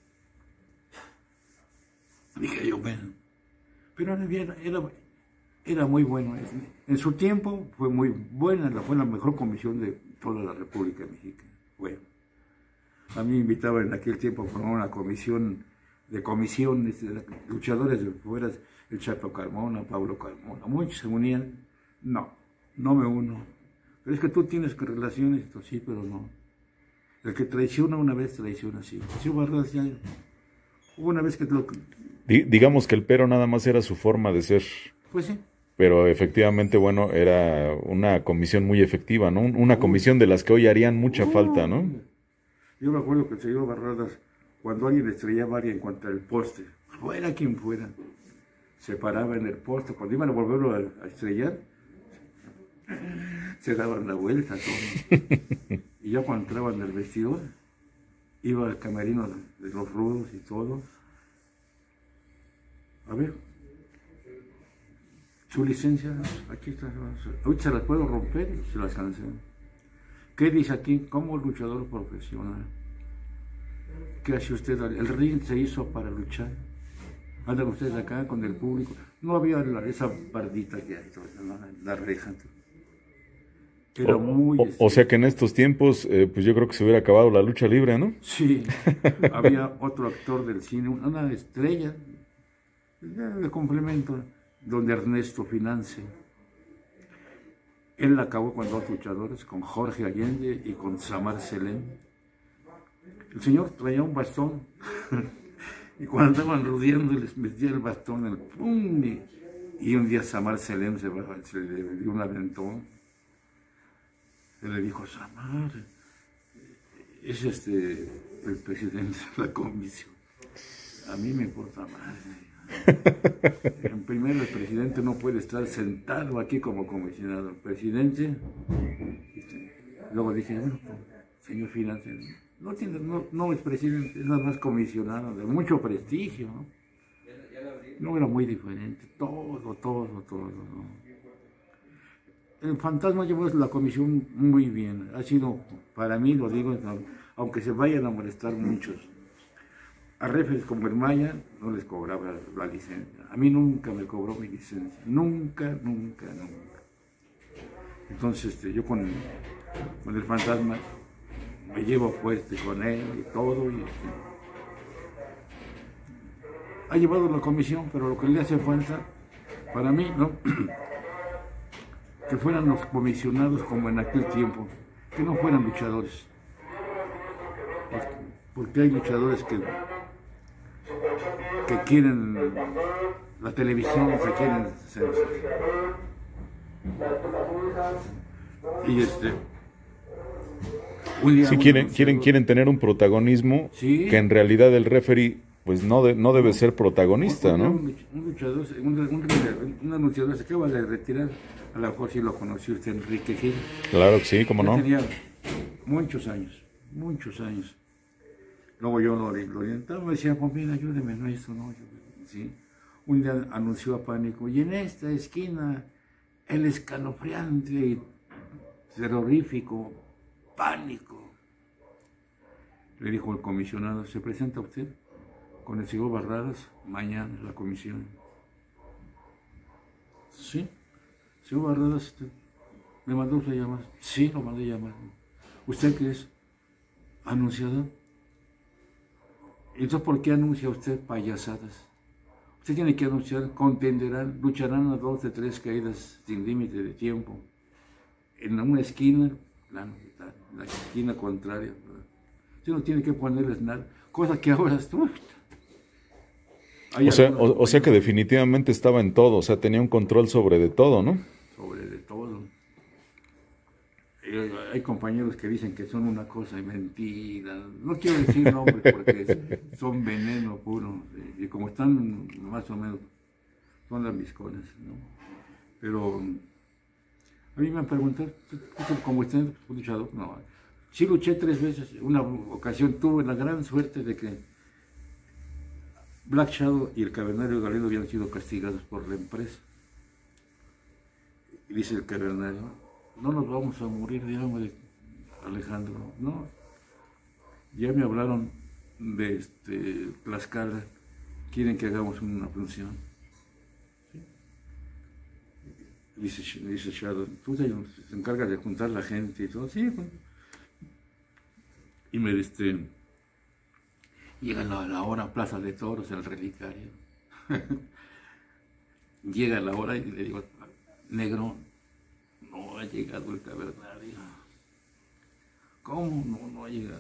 Dije yo, bueno. Pero era, era, era muy bueno. En su tiempo fue muy buena, fue la mejor comisión de toda la República Mexicana. Bueno, a mí me invitaba en aquel tiempo a formar una comisión de comisiones de luchadores de fuera, el Chapo Carmona, Pablo Carmona, muchos se unían. No, no me uno. Pero es que tú tienes relaciones, esto sí, pero no. El que traiciona una vez, traiciona así. Sí, Barradas ya. Hubo una vez que lo... Digamos que el pero nada más era su forma de ser. Pues sí. Pero efectivamente, bueno, era una comisión muy efectiva, ¿no? Una comisión de las que hoy harían mucha falta, ¿no? Yo me acuerdo que el señor Barradas, cuando alguien estrellaba a alguien contra el poste, fuera quien fuera, se paraba en el poste. Cuando iban a volverlo a, a estrellar, se daban la vuelta todos. Y ya cuando entraban en el vestidor, iba al camerino de los rudos y todo. A ver, su licencia, aquí está. Hoy se las puedo romper y se las cancelo. ¿Qué dice aquí? Como luchador profesional. ¿Qué hace usted? El ring se hizo para luchar. Andan ustedes acá con el público. No había la, esa bardita que hay, la, la reja. Era o, muy... O, o sea que en estos tiempos, eh, pues yo creo que se hubiera acabado la lucha libre, ¿no? Sí. Había otro actor del cine, una estrella de complemento, don Ernesto Finance. Él acabó con dos luchadores, con Jorge Allende y con Samar Selem. El señor traía un bastón y cuando andaban rodeando les metía el bastón en el pum, y, y un día Samar Selem se, se le dio un aventón. Él le dijo, Samar, es este el presidente de la comisión. A mí me importa más. En primero, el presidente no puede estar sentado aquí como comisionado. El presidente, luego dije, bueno, señor Finance, no, tiene, no, no es presidente, es nada más comisionado, de mucho prestigio, ¿no? No, era muy diferente, todo, todo, todo, ¿no? El fantasma llevó la comisión muy bien, ha sido, para mí, lo digo, aunque se vayan a molestar muchos, a referees como el Maya no les cobraba la licencia. A mí nunca me cobró mi licencia. Nunca, nunca, nunca. Entonces este, yo con, con el fantasma me llevo fuerte con él y todo. Y, este, ha llevado la comisión, pero lo que le hace falta, para mí, ¿no? Que fueran los comisionados como en aquel tiempo, que no fueran luchadores. Porque hay luchadores que que quieren la televisión, se quieren y este un día sí, quieren, quieren, quieren tener un protagonismo, ¿sí? Que en realidad el referee pues no, de, no debe ser protagonista, ¿no? Un, un luchador, un, un, un anunciador se acaba de retirar, a lo mejor sí lo conoció usted, Enrique Gil. Claro que sí, cómo no. Tenía muchos años, muchos años. Luego yo lo, lo orientaba, me decía, Pompín, ayúdeme en esto, ¿no? Yo, ¿sí? Un día anunció a Pánico, y en esta esquina, el escalofriante y terrorífico Pánico. Le dijo el comisionado, ¿se presenta usted con el señor Barradas? Mañana la comisión. Sí, señor Barradas, ¿me mandó usted llamar? Sí, lo mandé llamar. ¿Usted qué es? ¿Anunciador? Entonces, ¿por qué anuncia usted payasadas? Usted tiene que anunciar, contenderán, lucharán a dos de tres caídas sin límite de tiempo. En una esquina, la, la, la esquina contraria. Usted no tiene que ponerles nada, cosa que ahora tú. O sea, o, o sea que definitivamente estaba en todo, o sea, tenía un control sobre de todo, ¿no? Sobre de todo. Hay compañeros que dicen que son una cosa y mentira. No quiero decir nombres porque son veneno puro. Y como están más o menos, son lambiscones, ¿no? Pero a mí me han preguntado, como usted luchador, no. Sí luché tres veces. Una ocasión tuve la gran suerte de que Black Shadow y el Cavernario Galindo habían sido castigados por la empresa. Y dice el Cavernario, no nos vamos a morir de hambre, Alejandro, no. Ya me hablaron de este, Tlaxcala, quieren que hagamos una función. ¿Sí? Dice, dice Shadow, tú te, te encargas de juntar la gente y todo, sí. Pues. Y me este, llega la, la hora, Plaza de Toros, el relicario. Llega la hora y le digo, negro, no ha llegado el Cavernario. ¿Cómo? No, no ha llegado.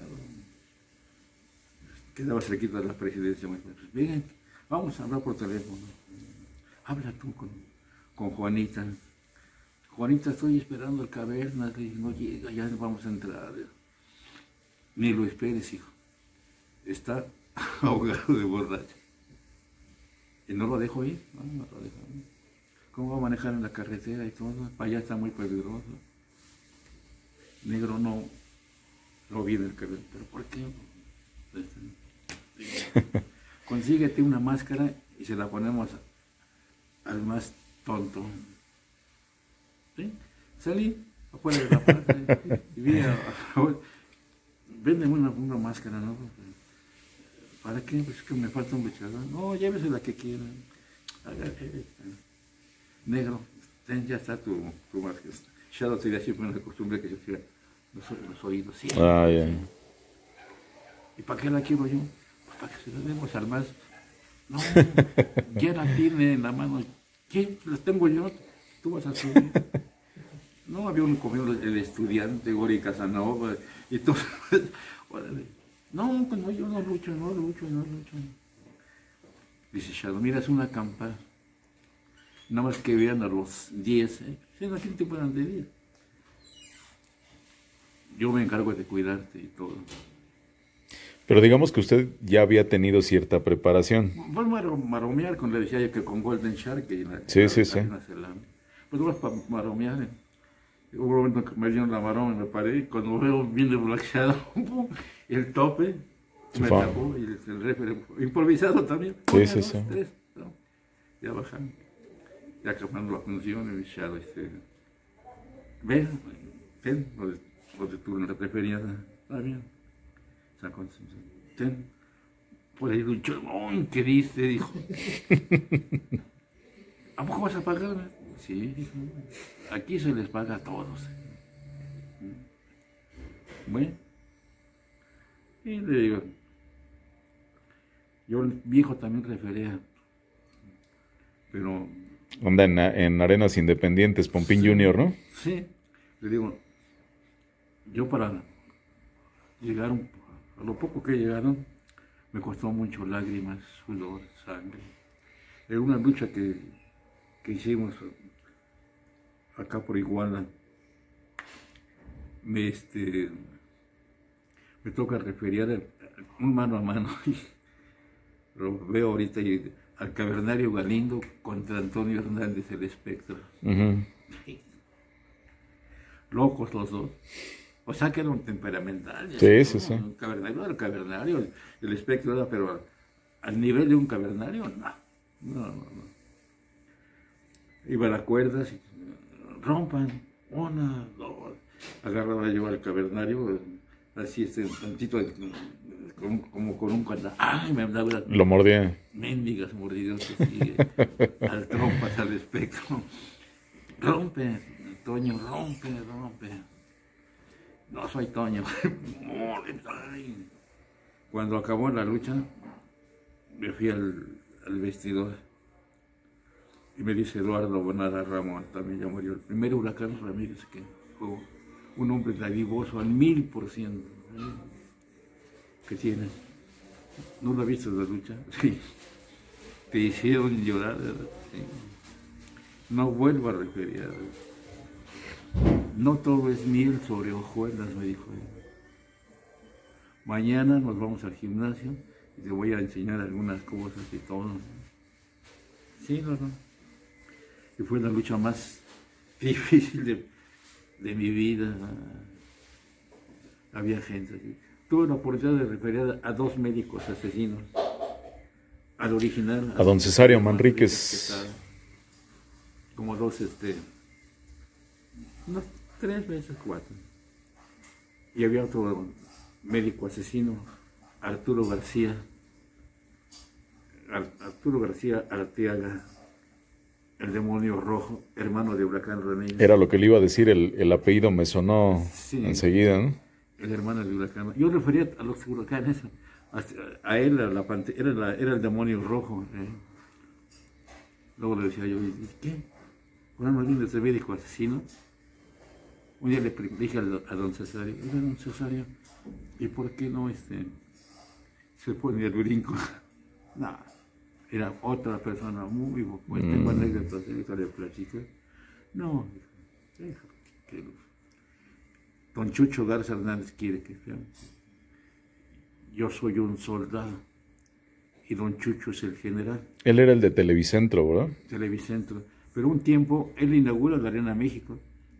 Quedaba cerquita de la presidencia. Me dijo, pues, vengan, vamos a hablar por teléfono. Habla tú con, con Juanita. Juanita, estoy esperando el Cavernario, no llega, ya vamos a entrar. Ni lo esperes, hijo. Está ahogado de borracho. Y no lo dejo ir, no, no lo dejo ir. ¿Cómo va a manejar en la carretera y todo? Para allá está muy peligroso. Negro no, no viene el cabello. ¿Pero por qué? Consíguete una máscara y se la ponemos al más tonto. ¿Sí? Salí afuera de la parte y vi a, a, venden una, una máscara, ¿no? ¿Para qué? Pues es que me falta un luchador. No, llévese la que quieran. Negro, ten, ya está tu, tu máscara. Shadow tenía siempre una costumbre que yo tira los, los oídos. Sí, ah, yeah. ¿Y para qué la quiero yo? Pues para que se la demos al más. No, ¿quién la tiene en la mano? ¿Quién? La tengo yo. Tú vas a subir. No, había un comido el estudiante, Gori Casanova, y todo. No, pues no, yo no lucho, no lucho, no lucho. Dice Shadow, mira, es una campana. Nada más que vean a los diez, ¿eh? Si no, ¿quién te pueden de diez? Yo me encargo de cuidarte y todo. Pero digamos que usted ya había tenido cierta preparación. Voy a maromear, con le decía yo que con Golden Shark y la, sí, la, sí, sí. Pues vas para maromear. ¿eh? Hubo un momento que me dieron la maroma y me paré, y cuando veo viene Black Shadow, el tope, me tapó, y el, el referee, improvisado también. Sí, Una, sí, dos, sí. Tres, ¿no? Ya bajando, ya acabando la función, y Shadow, este, ven, ven, lo de, lo de tu referencia, está bien, sacó, ten, por ahí un cholón que dice, dijo, ¿a poco vas a pagarme? Sí, dijo, aquí se les paga a todos. Bueno, y le digo, yo el viejo también refería, pero... Anda en, en arenas independientes, Pompín sí, Junior, ¿no? Sí, le digo, yo para llegar a lo poco que llegaron, me costó mucho lágrimas, sudor, sangre. Era una lucha que, que hicimos acá por Iguala. Me, este, me toca referir un mano a mano. Lo veo ahorita y, al Cavernario Galindo contra Antonio Hernández, el espectro. Uh-huh. Locos los dos. O sea que era un temperamental. Sí, ¿no? sí, sí. Un cavernario, era el cavernario, el, el espectro era, pero al nivel de un cavernario, no. No, no, no. Iba a las cuerdas y rompan, una, dos. Agarraba yo al cavernario, así este, tantito, como, como con un candado. ¡Ay! Me daba. Lo mordía. Mendigas mordidas, así, al trompas, al espectro. Rompe, Toño, rompe, rompe. No soy Toño. Cuando acabó la lucha, me fui al, al vestidor y me dice Eduardo Bonara Ramón, también ya murió, el primer Huracán Ramírez, que fue un hombre dadivoso al mil por ciento. ¿Qué tienes? ¿No lo has visto la lucha? Sí. Te hicieron llorar, ¿verdad? Sí. No vuelvo a referir. No todo es miel sobre hojuelas, me dijo él. Mañana nos vamos al gimnasio y te voy a enseñar algunas cosas y todo. Sí, no, no. Y fue la lucha más difícil de, de mi vida. Había gente así. Tuve la oportunidad de referir a dos médicos asesinos. Al original. A don Cesario Manríquez. Como dos, este, unos tres veces, cuatro. Y había otro médico asesino, Arturo García, Arturo García Arteaga, el demonio rojo, hermano de Huracán Ramírez. Era lo que le iba a decir, el, el apellido me sonó sí, enseguida, ¿no? El hermano de Huracán. Yo refería a los huracanes, a, a él, a la pante, era, la, era el demonio rojo. ¿eh? Luego le decía yo, ¿qué? Bueno, no viene ese médico asesino. Un día le dije a, a don Cesario, oiga, don Cesario, ¿y por qué no este, se pone el brinco? No, era otra persona muy buena. Tengo anécdotas, ahorita le platico. No, deja que don Chucho Garza Hernández quiere que sea. Yo soy un soldado y don Chucho es el general. Él era el de Televicentro, ¿verdad? Televicentro. Pero un tiempo él inaugura la Arena México.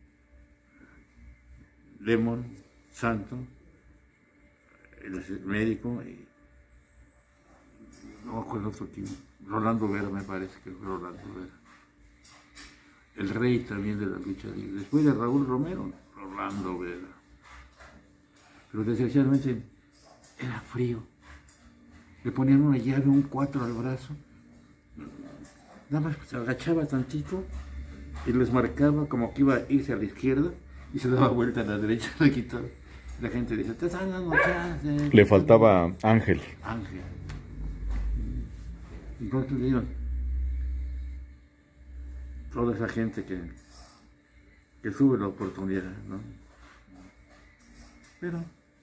Lemon, Santo, el médico, y no me acuerdo otro tío, Rolando Vera me parece que fue Rolando Vera. El rey también de la lucha libre. Después de Raúl Romero, Rolando Vera. Pero desgraciadamente era frío. Le ponían una llave, un cuatro al brazo. Nada más se agachaba tantito y les marcaba como que iba a irse a la izquierda y se daba vuelta a la derecha, le quitaba. La gente dice, te están dando chance. Le faltaba Ángel. Ángel. Entonces le digo, toda esa gente que, que tuve la oportunidad, ¿no? Pero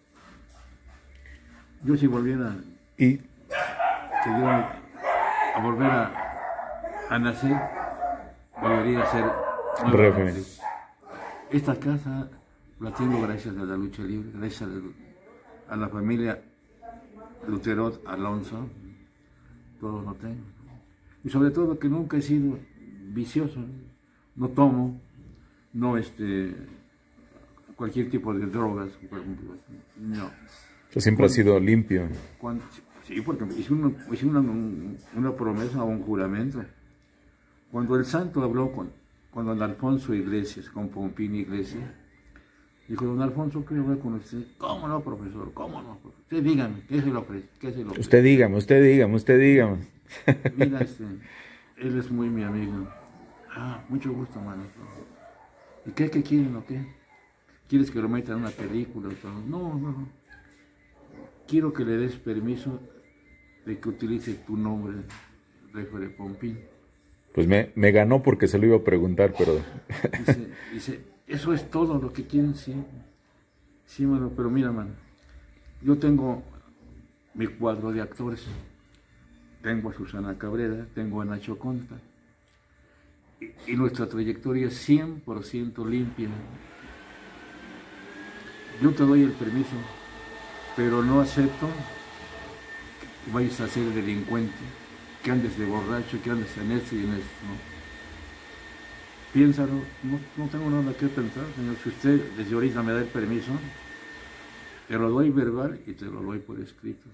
yo si volviera Y que yo, a volver a, a nacer, volvería a ser referente. Esta casa la tengo gracias a la lucha libre, gracias a la familia Luterot Alonso, todo lo tengo. Y sobre todo que nunca he sido vicioso, no tomo, no este, cualquier tipo de drogas, por ejemplo, no. Yo siempre ha sido limpio. Cuando, sí, porque hice, una, hice una, una promesa o un juramento. Cuando el santo habló con, con don Alfonso Iglesias, con Pompín Iglesias, dijo, don Alfonso, quiero hablar con usted. ¿Cómo no, profesor? ¿Cómo no? Usted dígame, ¿qué se lo ofrece? ¿Qué se lo ofrece? Usted dígame, usted dígame, usted dígame. Mira, este, él es muy mi amigo. Ah, mucho gusto, maestro. ¿Y qué, qué quieren o qué? ¿Quieres que lo metan en una película o todo? No, no, no. Quiero que le des permiso de que utilice tu nombre, Refere Pompín. Pues me, me ganó porque se lo iba a preguntar, pero... Dice, dice, eso es todo lo que quieren, sí. Sí, mano, pero mira, mano, yo tengo mi cuadro de actores. Tengo a Susana Cabrera, tengo a Nacho Conta. Y, y nuestra trayectoria es cien por ciento limpia. Yo te doy el permiso, pero no acepto que vayas a ser delincuente, que andes de borracho, que andes en esto y en esto, ¿no? piénsalo, no, no tengo nada que pensar, señor. Si usted desde ahorita me da el permiso, te lo doy verbal y te lo doy por escrito.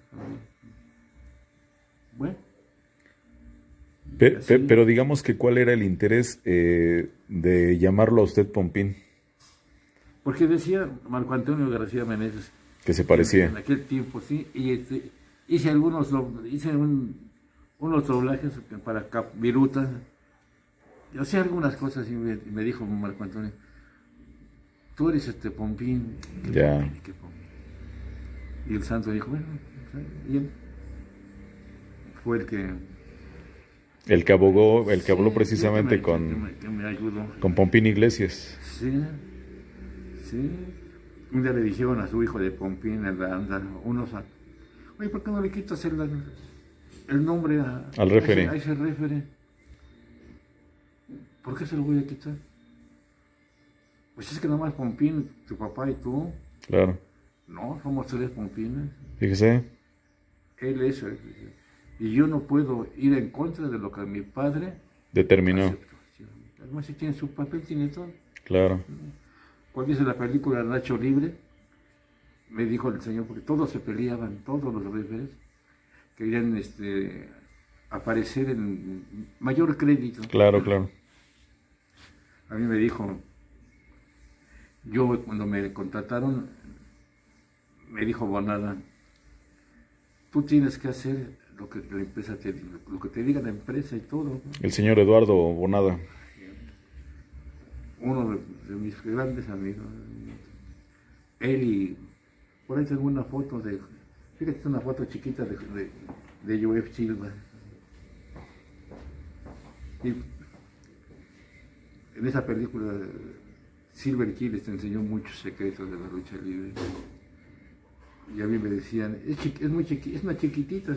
Bueno. Pe- pe- pero digamos que ¿cuál era el interés eh, de llamarlo a usted Pompín? Porque decía Marco Antonio García Meneses. Que se parecía. En aquel tiempo, sí. Y este, hice algunos, hice un, unos doblajes para Cap Viruta. Yo hacía algunas cosas y me, y me dijo Marco Antonio, tú eres este Pompín. Ya. Pompín, ¿qué Pompín? Y el santo dijo, bueno, bien. Fue el que... El que abogó, el que sí, habló precisamente que me, con, que me, que me ayudó. con Pompín Iglesias. Sí, sí. Un día le dijeron a su hijo de Pompín, el anda, unos, a, oye, ¿por qué no le quitas el, el nombre a, al refere? A ese, a ese refere. ¿Por qué se lo voy a quitar? Pues es que nada más Pompín, tu papá y tú. Claro. No, somos tres Pompines. Fíjese. Él es el, y yo no puedo ir en contra de lo que mi padre determinó. Aceptó. Además, si tiene su papel, tiene todo. Claro. Cuando hice la película Nacho Libre, me dijo el señor, porque todos se peleaban, todos los referees, querían este, aparecer en mayor crédito. Claro, claro. A mí me dijo, yo cuando me contrataron, me dijo Bonada, tú tienes que hacer lo que la empresa te diga, lo que te diga la empresa y todo. El señor Eduardo Bonada. Uno de, de mis grandes amigos. Él y por ahí tengo una foto de, fíjate, una foto chiquita de, de, de Joef Silva. Y en esa película Silver Key les enseñó muchos secretos de la lucha libre. Y a mí me decían, es, chiqui, es, muy chiqui, es una chiquitita.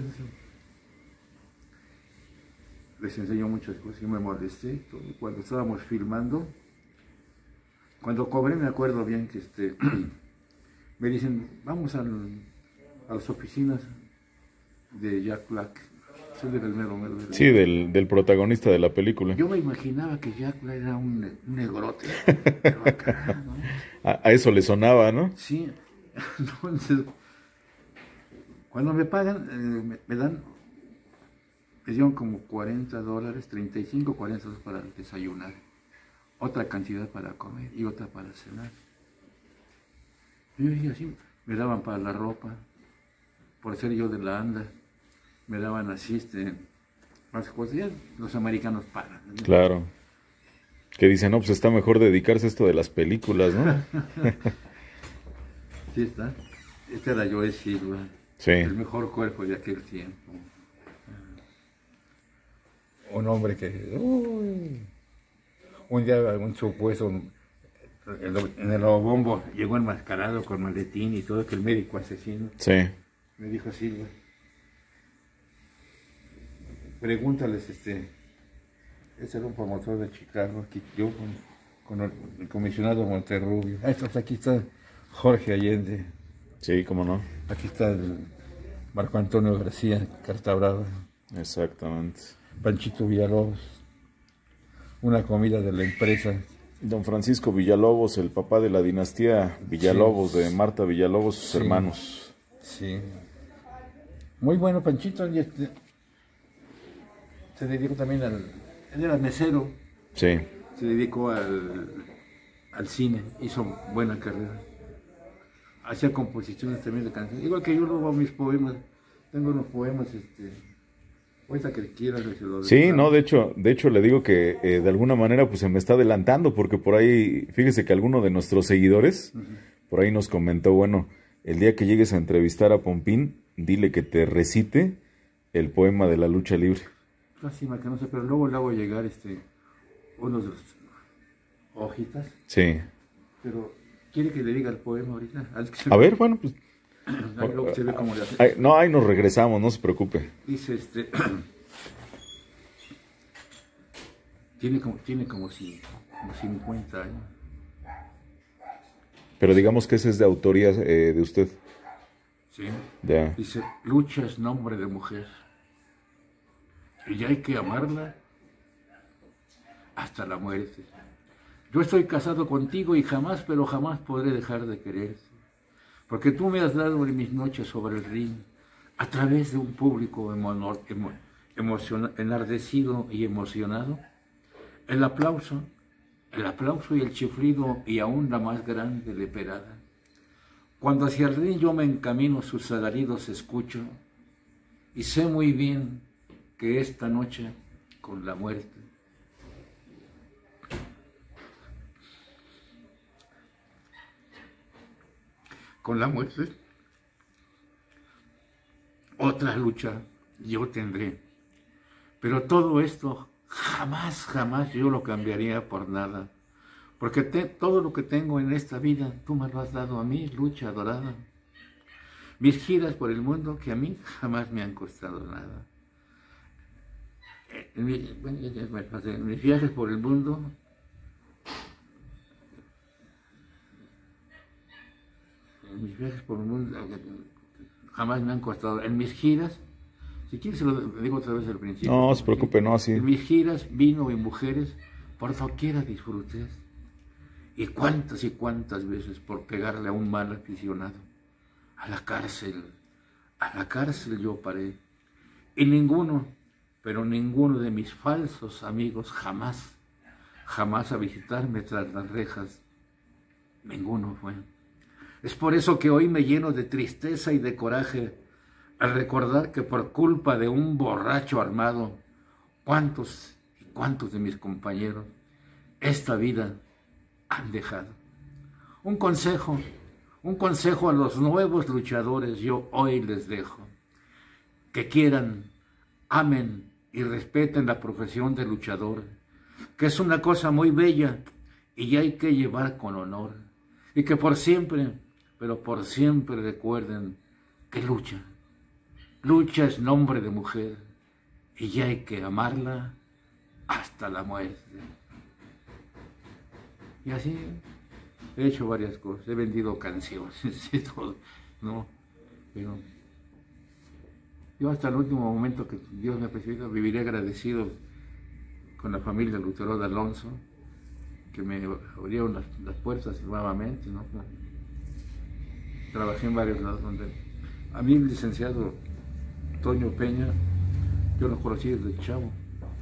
Les enseñó muchas cosas, yo me molesté. Todo. Cuando estábamos filmando, cuando cobré me acuerdo bien que este, me dicen, vamos al, a las oficinas de Jack Black. Soy del mero, mero, mero. Sí, del, del protagonista de la película. Yo me imaginaba que Jack Black era un, un negrote. Pero acá, ¿no? a, a eso le sonaba, ¿no? Sí. Entonces, cuando me pagan, eh, me, me dan, me dieron como cuarenta dólares, treinta y cinco, cuarenta dólares para desayunar, otra cantidad para comer y otra para cenar. Y yo dije así, me daban para la ropa, por ser yo de la anda, me daban así, este, más cosas, ya los americanos pagan, ¿no? Claro. Que dicen, no, pues está mejor dedicarse a esto de las películas, ¿no? Sí está. Este era Joe Silva. Sí. El mejor cuerpo de aquel tiempo. Un hombre que... Uy, un día un supuesto en el bombo llegó enmascarado con maletín y todo, que el médico asesino. Sí. Me dijo Silva, pregúntales, este, ese era un promotor de Chicago, aquí, yo con, con el, el comisionado Monterrubio. Ah, entonces aquí está Jorge Allende. Sí, cómo no. Aquí está el Marco Antonio García, Carta Brava. Exactamente. Panchito Villalobos. Una comida de la empresa. Don Francisco Villalobos, el papá de la dinastía Villalobos, sí. De Marta Villalobos, sus sí. hermanos. Sí. Muy bueno, Panchito. Y este, se dedicó también al... Él era mesero. Sí. Se dedicó al, al cine. Hizo buena carrera. Hacía composiciones también de canciones. Igual que yo luego hago mis poemas. Tengo unos poemas, este... ahorita que quieras. Se lo sí, no, de hecho, de hecho le digo que eh, de alguna manera pues se me está adelantando, porque por ahí, fíjese que alguno de nuestros seguidores, uh-huh. por ahí nos comentó, bueno, el día que llegues a entrevistar a Pompín, dile que te recite el poema de la lucha libre. Lástima que no sé, pero luego le hago llegar este, unos hojitas. Sí. Pero, ¿quiere que le diga el poema ahorita? A ver, bueno, pues... Ahí luego se ve cómo le hace. Ay, no, ahí nos regresamos, no se preocupe. Dice este... tiene como, tiene como, si, como cincuenta años. Pero digamos que ese es de autoría eh, de usted. Sí. Ya. Dice, lucha es nombre de mujer. Y hay que amarla hasta la muerte. Yo estoy casado contigo y jamás, pero jamás podré dejar de quererte, porque tú me has dado en mis noches sobre el ring, a través de un público emo emo emociona enardecido y emocionado, el aplauso, el aplauso y el chiflido y aún la más grande leperada. Cuando hacia el ring yo me encamino, sus alaridos escucho, y sé muy bien que esta noche, con la muerte, con la muerte, otra lucha yo tendré. Pero todo esto jamás, jamás yo lo cambiaría por nada. Porque te, todo lo que tengo en esta vida, tú me lo has dado a mí, lucha adorada. Mis giras por el mundo que a mí jamás me han costado nada. En, mi, bueno, ya me pasé, en mis viajes por el mundo, en mis viajes por el mundo jamás me han costado. En mis giras, si quieres se lo digo otra vez al principio. No, se preocupe, no, así. En mis giras, vino y mujeres, por doquiera disfruté. Y cuántas y cuántas veces por pegarle a un mal aficionado, a la cárcel, a la cárcel yo paré. Y ninguno, pero ninguno de mis falsos amigos jamás, jamás a visitarme tras las rejas, ninguno fue. Es por eso que hoy me lleno de tristeza y de coraje al recordar que por culpa de un borracho armado, cuántos y cuántos de mis compañeros esta vida han dejado. Un consejo, un consejo a los nuevos luchadores yo hoy les dejo. Que quieran, amen y respeten la profesión de luchador, que es una cosa muy bella y hay que llevar con honor. Y que por siempre, pero por siempre recuerden que lucha. Lucha es nombre de mujer y ya hay que amarla hasta la muerte. Y así he hecho varias cosas, he vendido canciones y todo, ¿no? Pero yo hasta el último momento que Dios me ha permitido, viviré agradecido con la familia Lutero de Alonso, que me abrieron las, las puertas nuevamente, ¿no? Trabajé en varios lados donde a mí el licenciado Toño Peña, yo lo conocí desde chavo.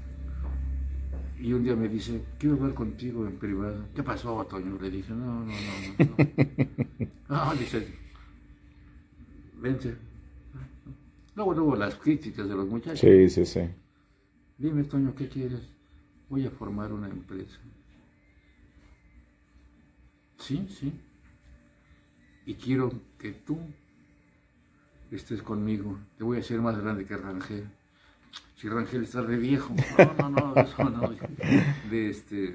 Y un día me dice, quiero hablar contigo en privado. ¿Qué pasó, Toño? Le dije, no, no, no, no. No, no dice, vente. Luego, luego las críticas de los muchachos. Sí, sí, sí. Dime, Toño, ¿qué quieres? Voy a formar una empresa. Sí, sí. Y quiero que tú estés conmigo. Te voy a hacer más grande que Rangel. Si Rangel está de viejo. No, no, no, eso no. De este...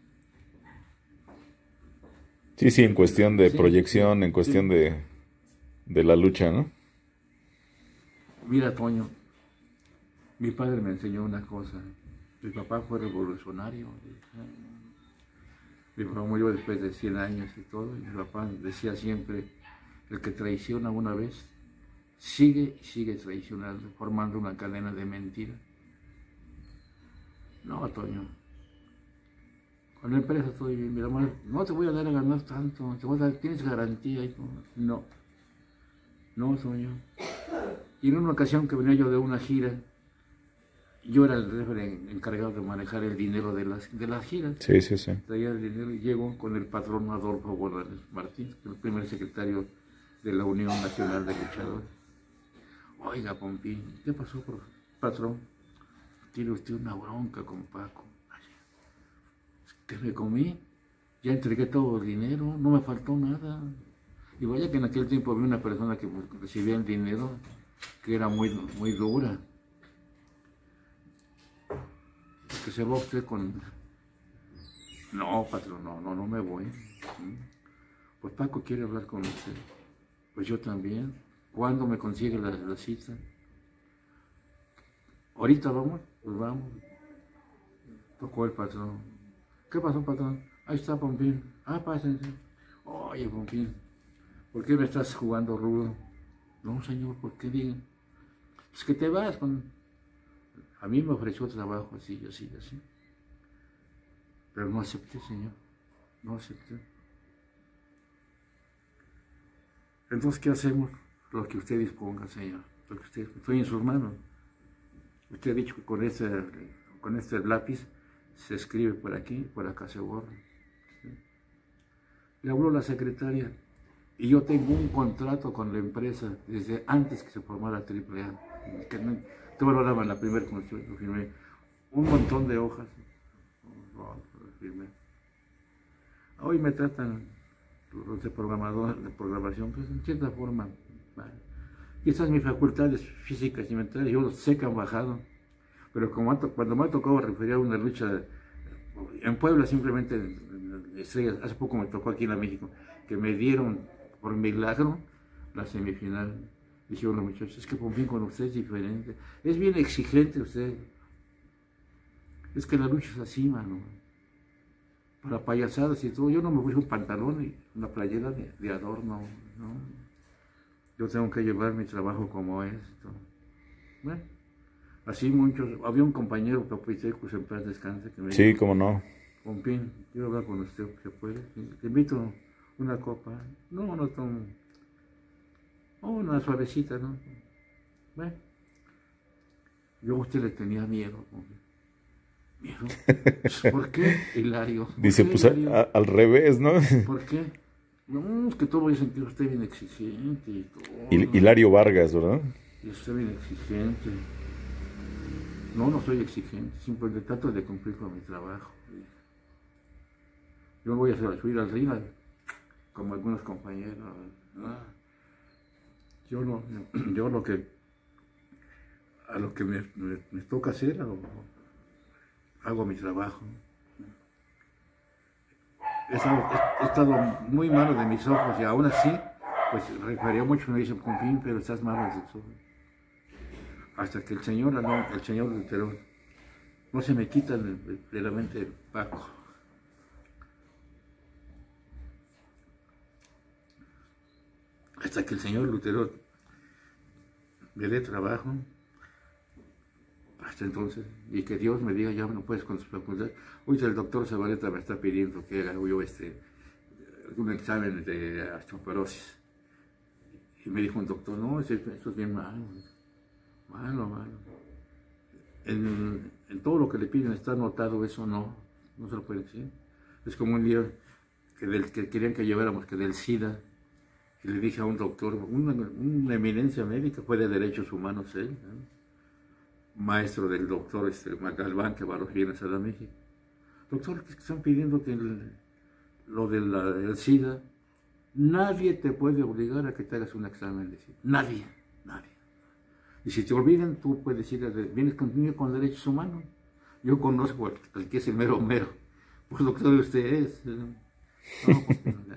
Sí, sí, en cuestión de Sí, proyección, sí, en cuestión sí. de, de la lucha, ¿no? Mira, Toño, mi padre me enseñó una cosa. Mi papá fue revolucionario. Mi papá murió después de cien años y todo. Y mi papá decía siempre, el que traiciona una vez, sigue y sigue traicionando, formando una cadena de mentiras. No, Toño, con la empresa estoy bien. Mi hermano, no te voy a dar a ganar tanto, te voy a dar, tienes garantía. Y todo. No, no, Toño. Y en una ocasión que venía yo de una gira, yo era el jefe encargado de manejar el dinero de las, de las giras. Sí, sí, sí. Traía el dinero y llego con el patrón Adolfo González Martín, el primer secretario de la Unión Nacional de Luchadores. Oiga, Pompín, ¿qué pasó, patrón? Tiene usted una bronca con Paco. ¿Qué me comí? Ya entregué todo el dinero, no me faltó nada. Y vaya que en aquel tiempo había una persona que recibía el dinero que era muy, muy dura. Que se va usted con... No, patrón, no, no, no me voy. Pues Paco quiere hablar con usted. Pues yo también. ¿Cuándo me consigue la, la cita? ¿Ahorita vamos? Pues vamos. Tocó el patrón. ¿Qué pasó, patrón? Ahí está Pompín. Ah, pásense. Oye, Pompín, ¿por qué me estás jugando rudo? No, señor, ¿por qué digan? Pues que te vas con... A mí me ofreció trabajo así, así, así. Pero no acepté, Señor, no acepté. Entonces, ¿qué hacemos? Lo que usted disponga, Señor, lo que usted, estoy en sus manos. Usted ha dicho que con este, con este lápiz se escribe por aquí, por acá se borra. ¿Sí? Le habló la secretaria y yo tengo un contrato con la empresa desde antes que se formara Triple A. Que no, tú lo hablaba en la primera conversación, lo firmé. Un montón de hojas. Lo firmé. Hoy me tratan los de programador, de programación, pues en cierta forma. ¿Vale? Quizás mis facultades físicas y mentales, yo sé que han bajado, pero como cuando me ha tocado referir a una lucha en Puebla, simplemente estrellas, hace poco me tocó aquí en la México, que me dieron por milagro la semifinal. Dijeron los muchachos, es que Pompín con usted es diferente, es bien exigente usted, es que la lucha es así, mano, para payasadas y todo. Yo no me puse un pantalón y una playera de, de adorno, ¿no? Yo tengo que llevar mi trabajo como es. Bueno, así muchos. Había un compañero, Capitecus, en paz descanse, que me sí, dijo, cómo no. Pompín, quiero hablar con usted, ¿se puede? Te invito una copa. No, no tomo. Oh, una suavecita, ¿no? Bueno, yo a usted le tenía miedo. ¿Miedo? ¿Por qué, Hilario? ¿Por Dice, qué, pues Hilario? a, al revés, ¿no? ¿Por qué? No, es que todo voy a sentir usted bien exigente y todo. Hil- Hilario Vargas, ¿verdad? Y usted bien exigente. No, no soy exigente, simplemente trato de cumplir con mi trabajo. Yo no voy a subir al río como algunos compañeros. ¿No? Yo, no, yo lo que a lo que me, me, me toca hacer, hago, hago mi trabajo. He estado, he estado muy malo de mis ojos y aún así, pues refería mucho, me dicen, Pompín, pero estás malo de tus ojos. Hasta que el Señor, no, el Señor Lutero, no se me quita de la mente Paco. Hasta que el Señor Lutero me dé trabajo, hasta entonces, y que Dios me diga, ya no puedes con tus facultades. Hoy el doctor Zabaleta me está pidiendo que haga yo este, un examen de osteoporosis. Y me dijo un doctor, no, eso es bien malo, malo, malo. En, en todo lo que le piden está anotado, eso no, no se lo puede decir. Es como un día que, del, que querían que lleváramos, que del SIDA, y le dije a un doctor, una, una eminencia médica, fue de derechos humanos él, ¿no? Maestro del doctor este, Magalván, que va a los viernes a la México. Doctor, que están pidiendo que el, lo del, del SIDA, nadie te puede obligar a que te hagas un examen de SIDA. Nadie, nadie. Y si te olvidan, tú puedes ir, a, vienes conmigo con derechos humanos. Yo conozco al, al que es el mero mero. Pues doctor, usted es. No, pues,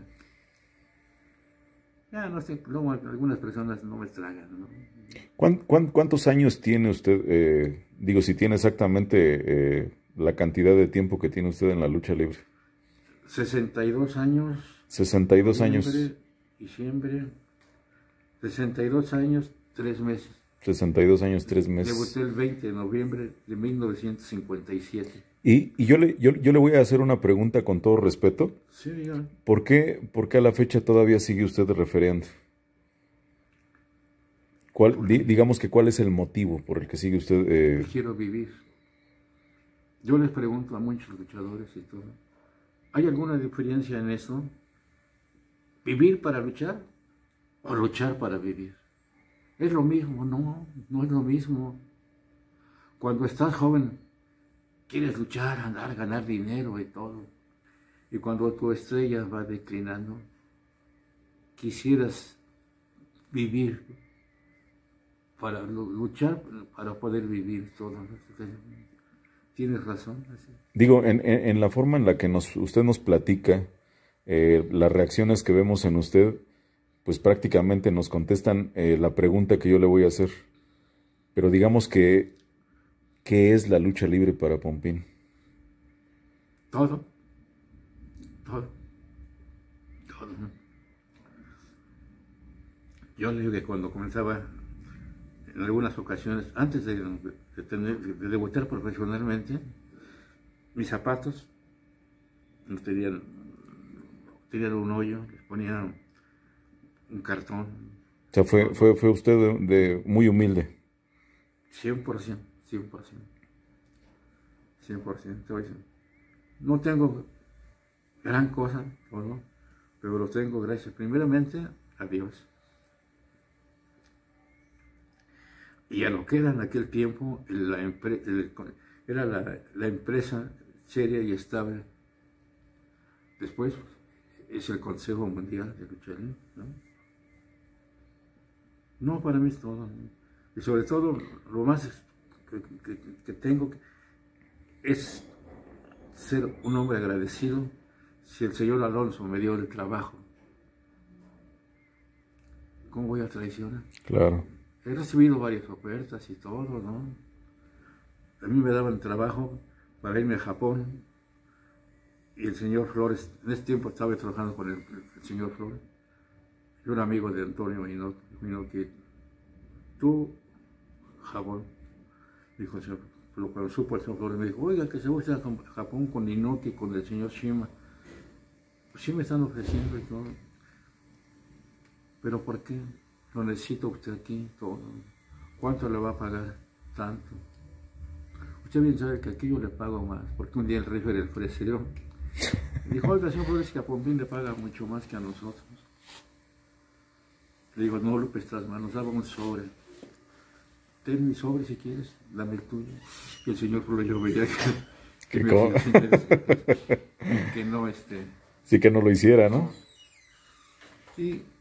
ya, no sé, luego algunas personas no me tragan, ¿no? ¿Cuán, cuán, ¿Cuántos años tiene usted? Eh, digo, si tiene exactamente eh, la cantidad de tiempo que tiene usted en la lucha libre. sesenta y dos años. sesenta y dos años. Diciembre. sesenta y dos años, tres meses. sesenta y dos años, tres meses. Debuté el veinte de noviembre de mil novecientos cincuenta y siete. Y, y yo, le, yo, yo le voy a hacer una pregunta con todo respeto. Sí, dígame. ¿Por qué, por qué a la fecha todavía sigue usted refereando? ¿Cuál, di, digamos que cuál es el motivo por el que sigue usted? Eh... Quiero vivir. Yo les pregunto a muchos luchadores y todo, ¿hay alguna diferencia en eso? ¿Vivir para luchar o luchar para vivir? ¿Es lo mismo? No, no es lo mismo. Cuando estás joven, quieres luchar, andar, ganar dinero y todo. Y cuando tu estrella va declinando, quisieras vivir para luchar, para poder vivir todo. Tienes razón. Digo, en, en, en la forma en la que nos, usted nos platica, eh, las reacciones que vemos en usted, pues prácticamente nos contestan eh, la pregunta que yo le voy a hacer. Pero digamos que, ¿qué es la lucha libre para Pompín? Todo. Todo. Todo. Yo le digo que cuando comenzaba, en algunas ocasiones, antes de, de, tener, de debutar profesionalmente, mis zapatos no tenían, tenían un hoyo, les ponían un cartón. O sea, fue, fue, fue usted de, de muy humilde. cien por ciento, cien por ciento. cien por ciento. No tengo gran cosa, ¿no? Pero lo tengo gracias primeramente a Dios. Y a lo que era en aquel tiempo, la empre el, era la, la empresa seria y estable. Después es el Consejo Mundial de Lucha Libre, ¿no? No, para mí es todo, ¿no? Y sobre todo, lo más que, que, que tengo es ser un hombre agradecido si el señor Alonso me dio el trabajo. ¿Cómo voy a traicionar? Claro. He recibido varias ofertas y todo, ¿no? A mí me daban trabajo para irme a Japón y el señor Flores, en ese tiempo estaba trabajando con el, el señor Flores, y un amigo de Antonio Inoki, que tú, Japón, dijo el señor, pero cuando supo el señor Flores, me dijo, oiga, que se va a Japón con Inoki, con el señor Shima. Pues sí me están ofreciendo y todo, pero ¿por qué? Lo necesita usted aquí, todo. ¿Cuánto le va a pagar? Tanto. Usted bien sabe que aquí yo le pago más, porque un día el jefe le ofreció. Dijo, oiga, señor Flores, que a Pompín le paga mucho más que a nosotros. Le digo, no, López Trasman, nos daba un sobre. Ten mi sobre si quieres, dame el tuyo. Y el señor Flores yo veía que, que, me hacía, que no, este... Sí, que no lo hiciera, ¿no? Sí.